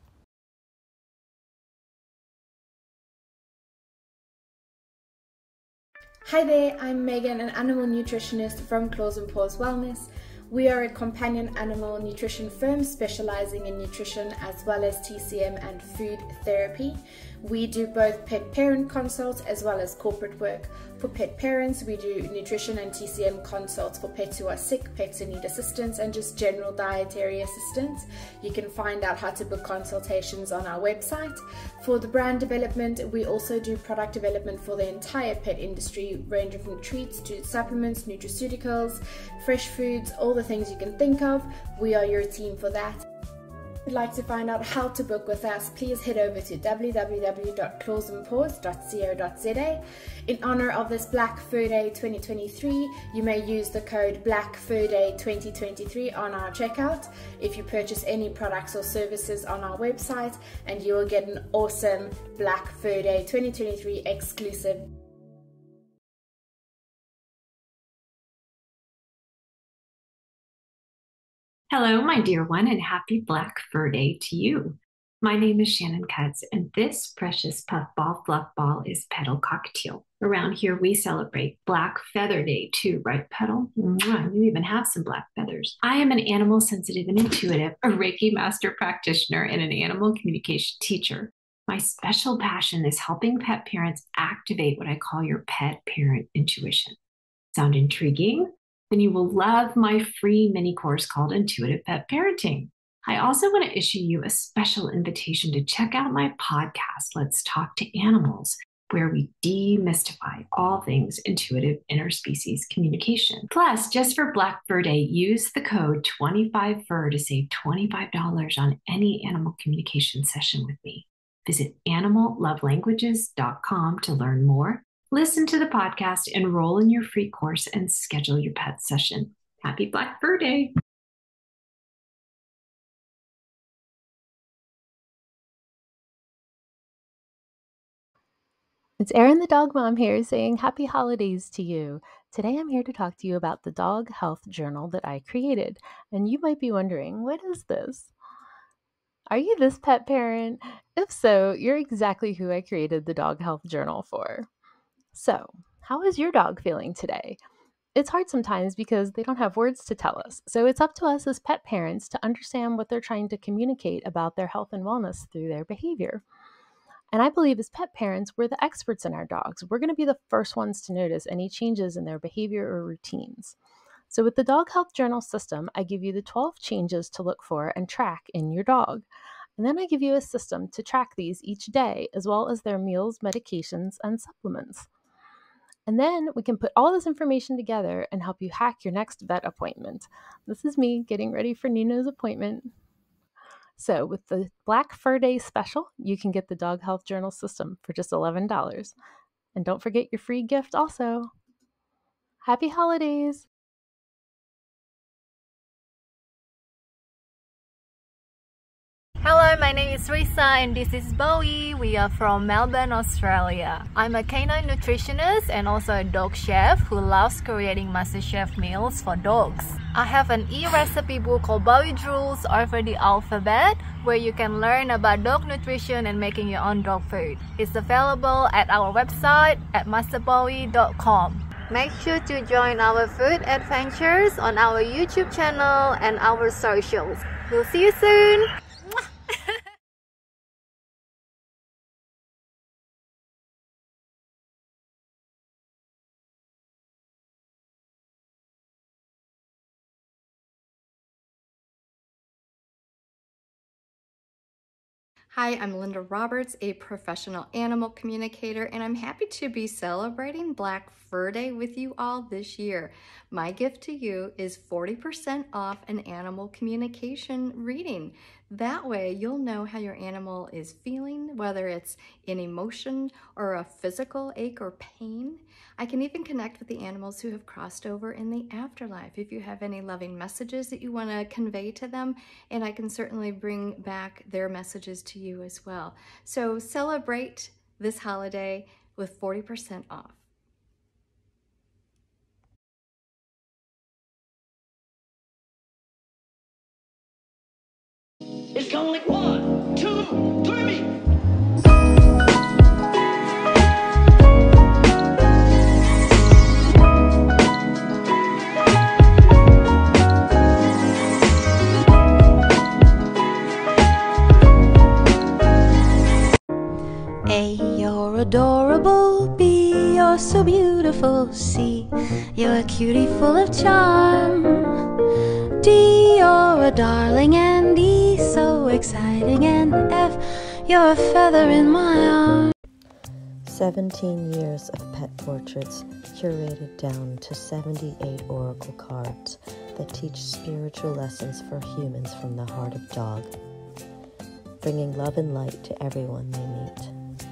Hi there, I'm Megan, an animal nutritionist from Claws and Paws Wellness. We are a companion animal nutrition firm specializing in nutrition as well as T C M and food therapy. We do both pet parent consults as well as corporate work. For pet parents, we do nutrition and T C M consults for pets who are sick, pets who need assistance, and just general dietary assistance. You can find out how to book consultations on our website. For the brand development, we also do product development for the entire pet industry, ranging from treats to supplements, nutraceuticals, fresh foods, all the things you can think of. We are your team for that. If you'd like to find out how to book with us, please head over to w w w dot claws and paws dot co dot z a. In honor of this Black Furday twenty twenty-three, you may use the code Black Furday twenty twenty-three on our checkout if you purchase any products or services on our website, and you will get an awesome Black Furday twenty twenty-three exclusive. Hello, my dear one, and happy Black Furday to you. My name is Shannon Cutts, and this precious puffball fluff ball is Petal Cocktail. Around here, we celebrate Black Feather Day too, right, Petal? Mwah, you even have some black feathers. I am an animal sensitive and intuitive, a Reiki master practitioner, and an animal communication teacher. My special passion is helping pet parents activate what I call your pet parent intuition. Sound intriguing? Then you will love my free mini course called Intuitive Pet Parenting. I also want to issue you a special invitation to check out my podcast, Let's Talk to Animals, where we demystify all things intuitive interspecies communication. Plus, just for Black Furday, use the code twenty-five fur to save twenty-five dollars on any animal communication session with me. Visit animal love languages dot com to learn more. Listen to the podcast, enroll in your free course, and schedule your pet session. Happy Black Furday! It's Erin the Dog Mom here saying happy holidays to you. Today I'm here to talk to you about the Dog Health Journal that I created. And you might be wondering, what is this? Are you this pet parent? If so, you're exactly who I created the Dog Health Journal for. So, how is your dog feeling today? It's hard sometimes because they don't have words to tell us. So it's up to us as pet parents to understand what they're trying to communicate about their health and wellness through their behavior. And I believe as pet parents, we're the experts in our dogs. We're going to be the first ones to notice any changes in their behavior or routines. So with the Dog Health Journal system, I give you the twelve changes to look for and track in your dog. And then I give you a system to track these each day, as well as their meals, medications, and supplements. And then we can put all this information together and help you hack your next vet appointment. This is me getting ready for Nino's appointment. So with the Black Furday special, you can get the Dog Health Journal system for just eleven dollars. And don't forget your free gift also. Happy holidays! Hello, my name is Risa and this is Bowie. We are from Melbourne, Australia. I'm a canine nutritionist and also a dog chef who loves creating MasterChef meals for dogs. I have an e-recipe book called Bowie Drools over the alphabet where you can learn about dog nutrition and making your own dog food. It's available at our website at master bowie dot com. Make sure to join our food adventures on our YouTube channel and our socials. We'll see you soon! Hi, I'm Linda Roberts, a professional animal communicator, and I'm happy to be celebrating Black Furday with you all this year. My gift to you is forty percent off an animal communication reading. That way you'll know how your animal is feeling, whether it's in emotion or a physical ache or pain. I can even connect with the animals who have crossed over in the afterlife if you have any loving messages that you want to convey to them, and I can certainly bring back their messages to you as well. So celebrate this holiday with forty percent off. It's going like one, two, three. A, you're adorable. B, you're so beautiful. C, you're a cutie full of charm. D, you're a darling. And E, so exciting. And F, you're a feather in my arm. seventeen years of pet portraits curated down to seventy-eight oracle cards that teach spiritual lessons for humans from the heart of dog, bringing love and light to everyone they meet.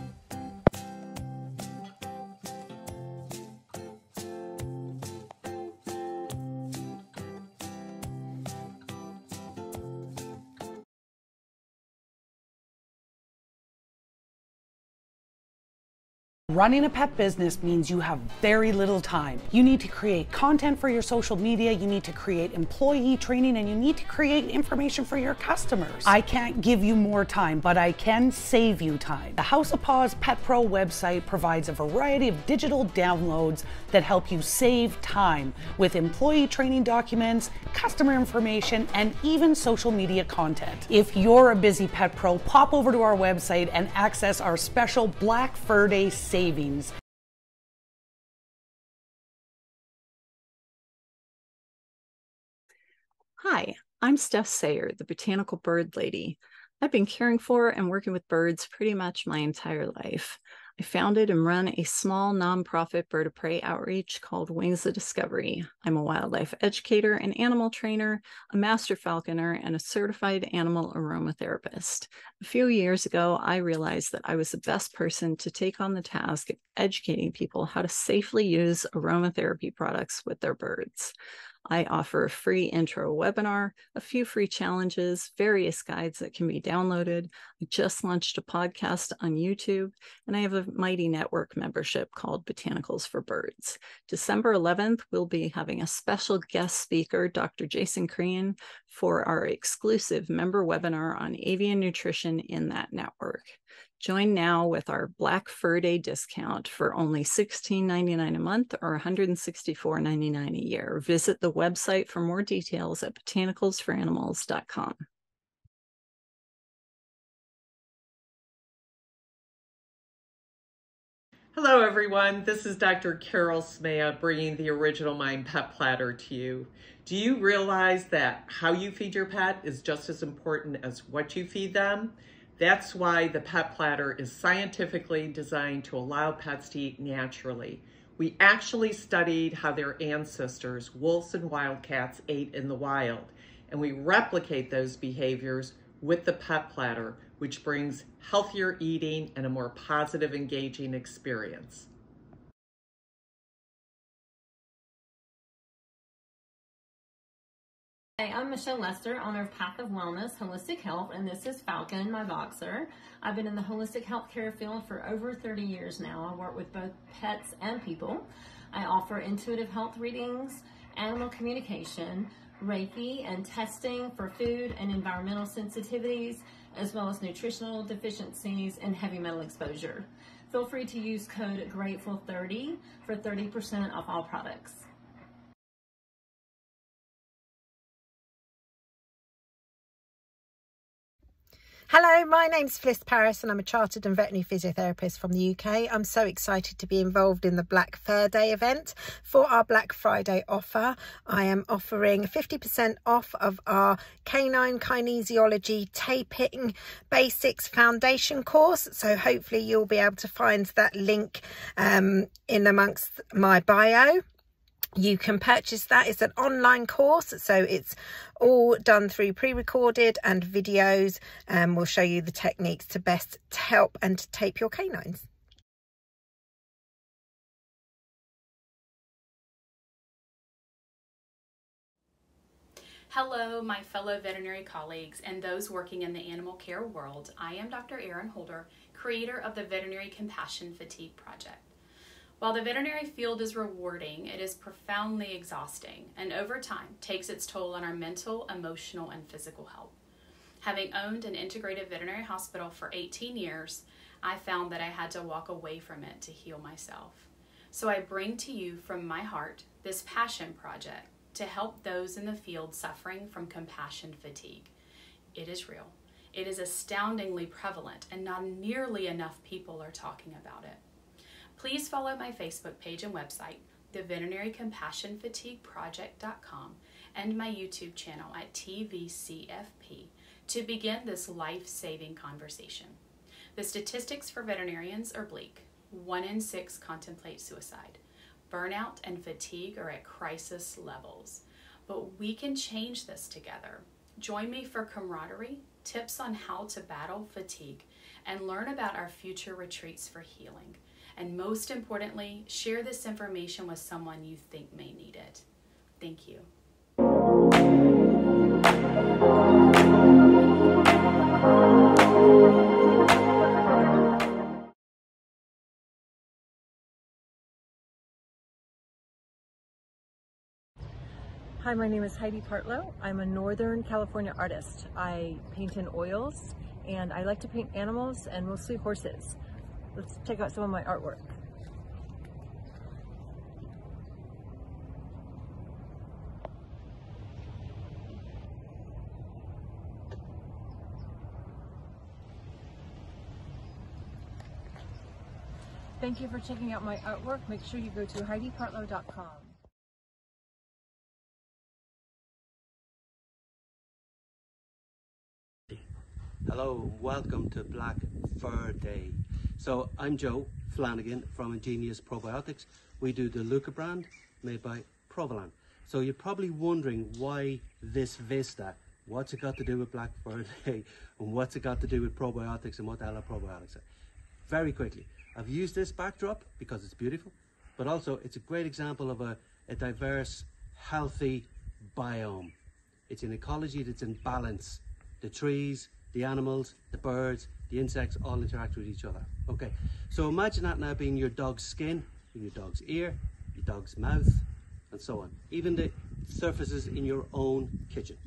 Running a pet business means you have very little time. You need to create content for your social media, you need to create employee training, and you need to create information for your customers. I can't give you more time, but I can save you time. The House of Paws Pet Pro website provides a variety of digital downloads that help you save time with employee training documents, customer information, and even social media content. If you're a busy pet pro, pop over to our website and access our special Black Furday savings. Hi, I'm Steph Sayer, the Botanical Bird Lady. I've been caring for and working with birds pretty much my entire life. I founded and run a small nonprofit bird of prey outreach called Wings of Discovery. I'm a wildlife educator and animal trainer, a master falconer, and a certified animal aromatherapist. A few years ago, I realized that I was the best person to take on the task of educating people how to safely use aromatherapy products with their birds. I offer a free intro webinar, a few free challenges, various guides that can be downloaded. I just launched a podcast on YouTube, and I have a Mighty Network membership called Botanicals for Birds. December eleventh, we'll be having a special guest speaker, Doctor Jason Crean, for our exclusive member webinar on avian nutrition in that network. Join now with our Black Furday discount for only sixteen ninety-nine a month or one hundred sixty-four ninety-nine a year. Visit the website for more details at botanicals for animals dot com. Hello everyone, this is Doctor Carol Smea bringing the Original Mind Pet Platter to you. Do you realize that how you feed your pet is just as important as what you feed them? That's why the Pet Platter is scientifically designed to allow pets to eat naturally. We actually studied how their ancestors, wolves and wildcats, ate in the wild, and we replicate those behaviors with the Pet Platter, which brings healthier eating and a more positive, engaging experience. Hey, I'm Michelle Lester, owner of Path of Wellness Holistic Health, and this is Falcon, my boxer. I've been in the holistic healthcare field for over thirty years now. I work with both pets and people. I offer intuitive health readings, animal communication, Reiki, and testing for food and environmental sensitivities, as well as nutritional deficiencies and heavy metal exposure. Feel free to use code Grateful thirty for thirty percent off all products. Hello, my name's Fliss Paris and I'm a chartered and veterinary physiotherapist from the U K. I'm so excited to be involved in the Black Furday event. For our Black Friday offer, I am offering fifty percent off of our Canine Kinesiology Taping Basics Foundation course. So hopefully you'll be able to find that link um, in amongst my bio. You can purchase that. It's an online course, so it's all done through pre-recorded and videos, and um, we'll show you the techniques to best help and to tape your canines. Hello, my fellow veterinary colleagues and those working in the animal care world. I am Doctor Erin Holder, creator of the Veterinary Compassion Fatigue Project. While the veterinary field is rewarding, it is profoundly exhausting and over time takes its toll on our mental, emotional, and physical health. Having owned an integrated veterinary hospital for eighteen years, I found that I had to walk away from it to heal myself. So I bring to you from my heart this passion project to help those in the field suffering from compassion fatigue. It is real. It is astoundingly prevalent and not nearly enough people are talking about it. Please follow my Facebook page and website, the veterinary compassion fatigue project dot com, and my YouTube channel at T V C F P to begin this life-saving conversation. The statistics for veterinarians are bleak. One in six contemplate suicide. Burnout and fatigue are at crisis levels. But we can change this together. Join me for camaraderie, tips on how to battle fatigue, and learn about our future retreats for healing. And most importantly, share this information with someone you think may need it. Thank you. Hi, my name is Heidi Partlow. I'm a Northern California artist. I paint in oils and I like to paint animals and mostly horses. Let's check out some of my artwork. Thank you for checking out my artwork. Make sure you go to Heidi Partlow dot com. Hello, welcome to Black Furday. So I'm Joe Flanagan from Ingenious Probiotics. We do the Luca brand made by Provolan. So you're probably wondering why this Vista, what's it got to do with Black Furday, and what's it got to do with probiotics, and what the hell are probiotics? Very quickly, I've used this backdrop because it's beautiful, but also it's a great example of a, a diverse, healthy biome. It's an ecology that's in balance. The trees, the animals, the birds, the insects all interact with each other. Okay, so imagine that now being your dog's skin, your dog's ear, your dog's mouth, and so on. Even the surfaces in your own kitchen.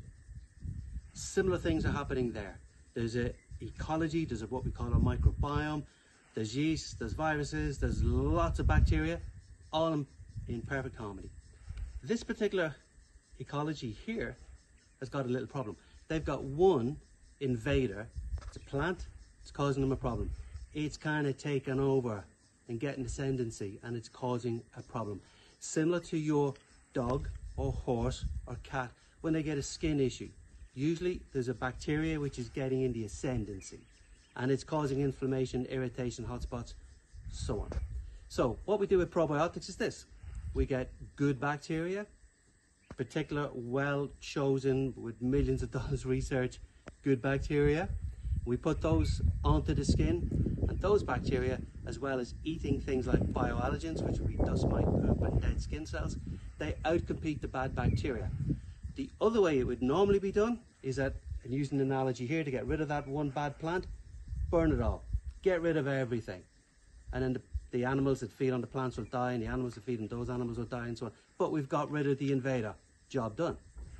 Similar things are happening there. There's a ecology, there's a, what we call a microbiome, there's yeast, there's viruses, there's lots of bacteria, all in, in perfect harmony. This particular ecology here has got a little problem. They've got one invader, it's a plant, it's causing them a problem. It's kind of taken over and getting ascendancy, and it's causing a problem. Similar to your dog or horse or cat when they get a skin issue. Usually there's a bacteria which is getting in the ascendancy, and it's causing inflammation, irritation, hot spots, so on. So what we do with probiotics is this. We get good bacteria, particular, well chosen, with millions of dollars research, good bacteria. We put those onto the skin, and those bacteria, as well as eating things like bioallergens, which would be dust mite, poop, and dead skin cells, they outcompete the bad bacteria. The other way it would normally be done is that, and using an analogy here, to get rid of that one bad plant, burn it all. Get rid of everything. And then the, the animals that feed on the plants will die, and the animals that feed on those animals will die, and so on. But we've got rid of the invader. Job done.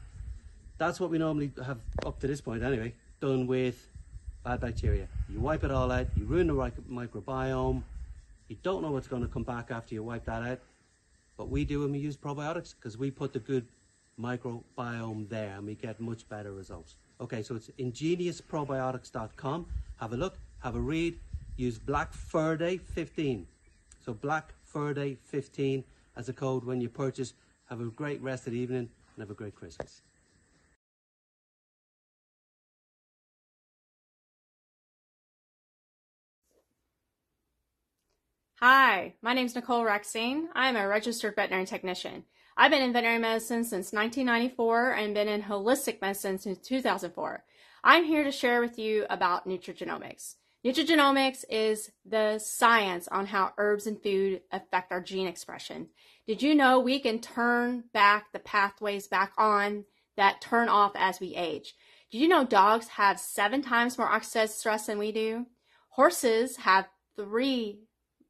That's what we normally have, up to this point anyway, done with bad bacteria. You wipe it all out, you ruin the microbiome, you don't know what's going to come back after you wipe that out. But we do when we use probiotics, because we put the good microbiome there and we get much better results. Okay, so it's ingenious probiotics dot com. Have a look, have a read, use Black Furday fifteen. So Black Furday fifteen as a code when you purchase. Have a great rest of the evening and have a great Christmas. Hi, my name is Nicole Rexine. I am a registered veterinary technician. I've been in veterinary medicine since nineteen ninety-four and been in holistic medicine since two thousand four. I'm here to share with you about nutrigenomics. Nutrigenomics is the science on how herbs and food affect our gene expression. Did you know we can turn back the pathways back on that turn off as we age? Did you know dogs have seven times more oxidative stress than we do? Horses have three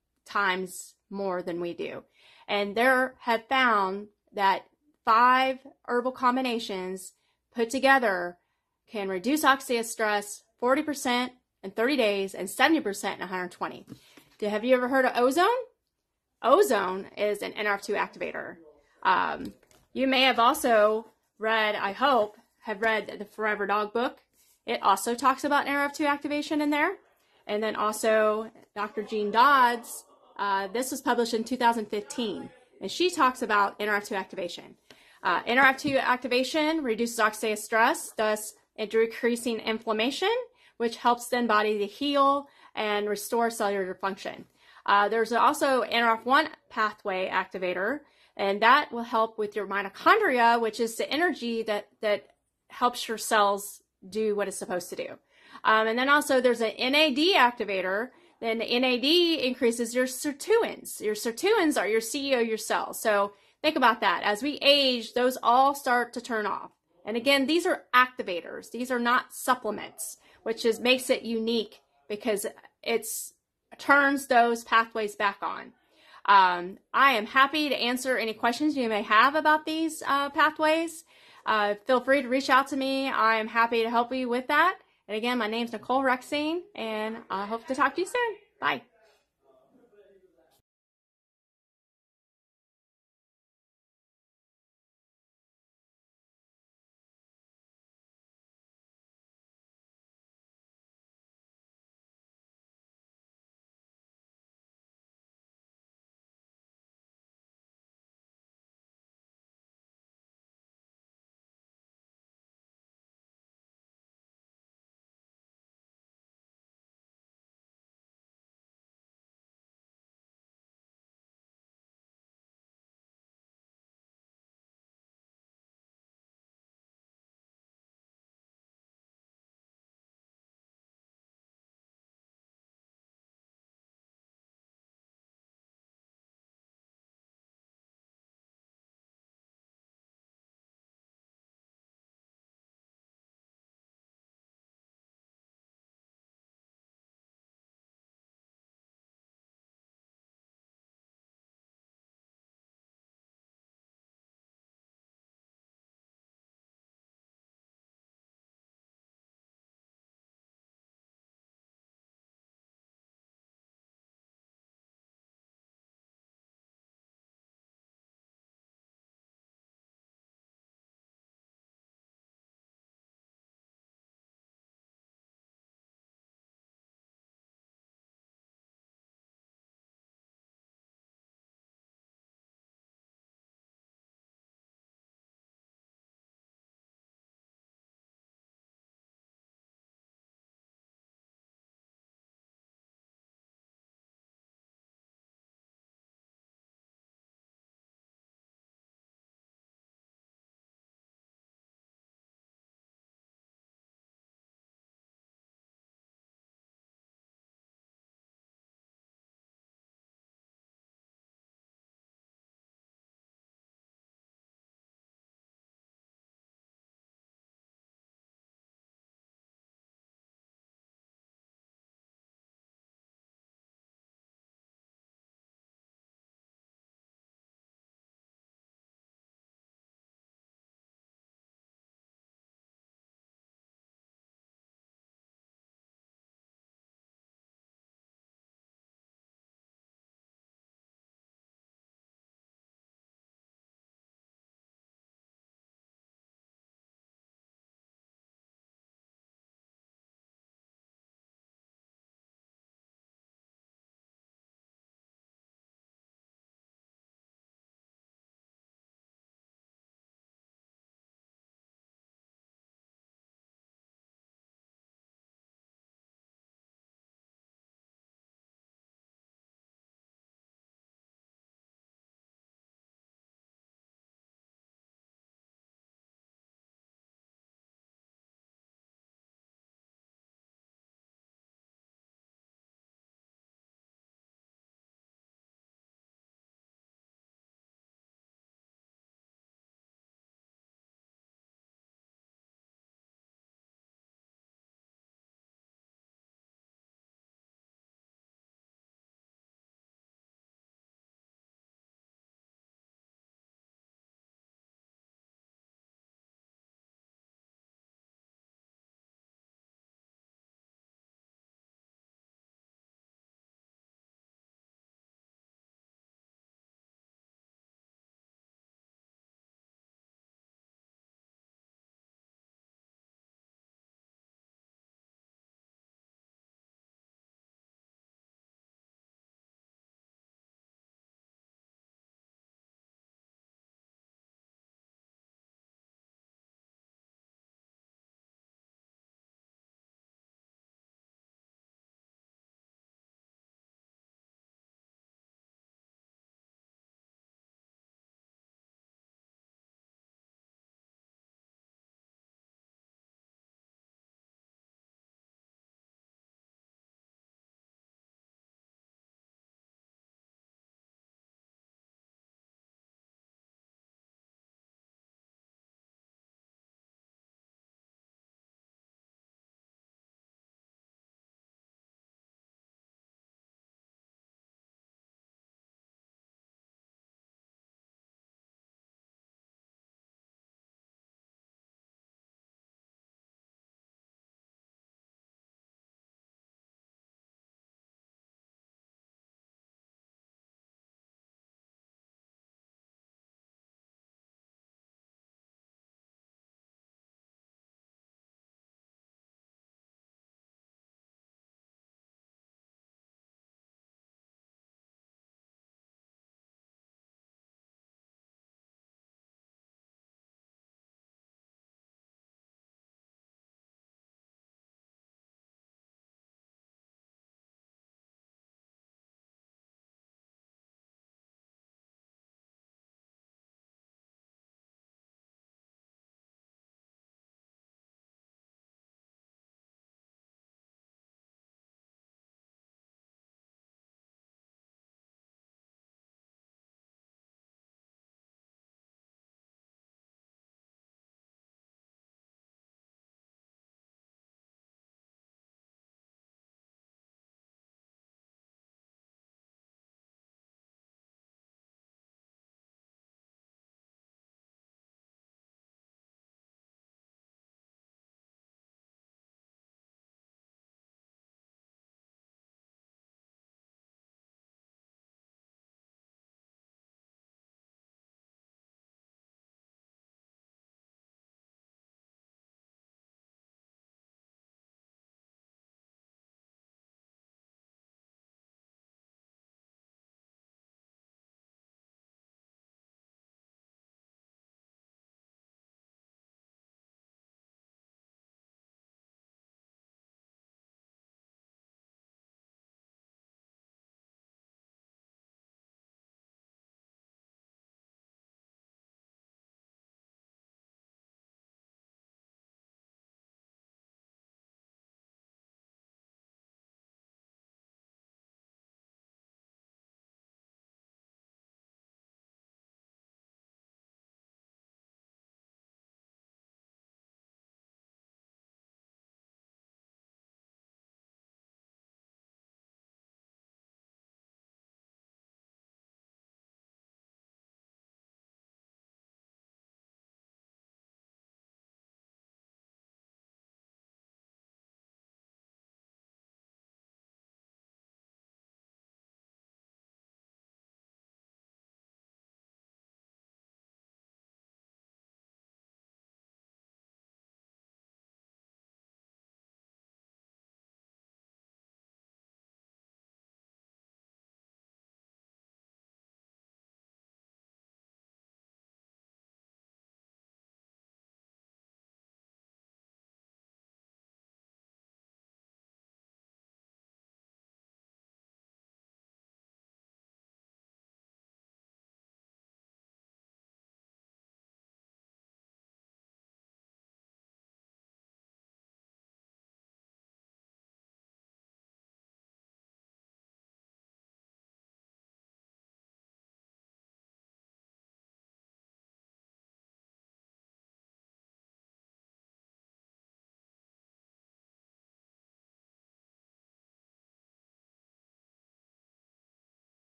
times more than we do. And there have found that five herbal combinations put together can reduce oxidative stress forty percent in thirty days and seventy percent in one hundred twenty. Have you ever heard of ozone? Ozone is an N R F two activator. Um, you may have also read, I hope, have read the Forever Dog book. It also talks about N R F two activation in there. And then also Doctor Jean Dodds, uh, this was published in two thousand fifteen, and she talks about N R F two activation. Uh, N R F two activation reduces oxidative stress, thus decreasing inflammation, which helps the body to heal and restore cellular function. Uh, there's also N R F one pathway activator, and that will help with your mitochondria, which is the energy that, that helps your cells do what it's supposed to do. Um, and then also there's an N A D activator. Then the N A D increases your sirtuins. Your sirtuins are your C E O, your cells. So think about that. As we age, those all start to turn off. And again, these are activators. These are not supplements, which is makes it unique because it's turns those pathways back on. Um, I am happy to answer any questions you may have about these uh, pathways. Uh, feel free to reach out to me. I am happy to help you with that. And again, my name is Nicole Rexine, and I hope to talk to you soon. Bye.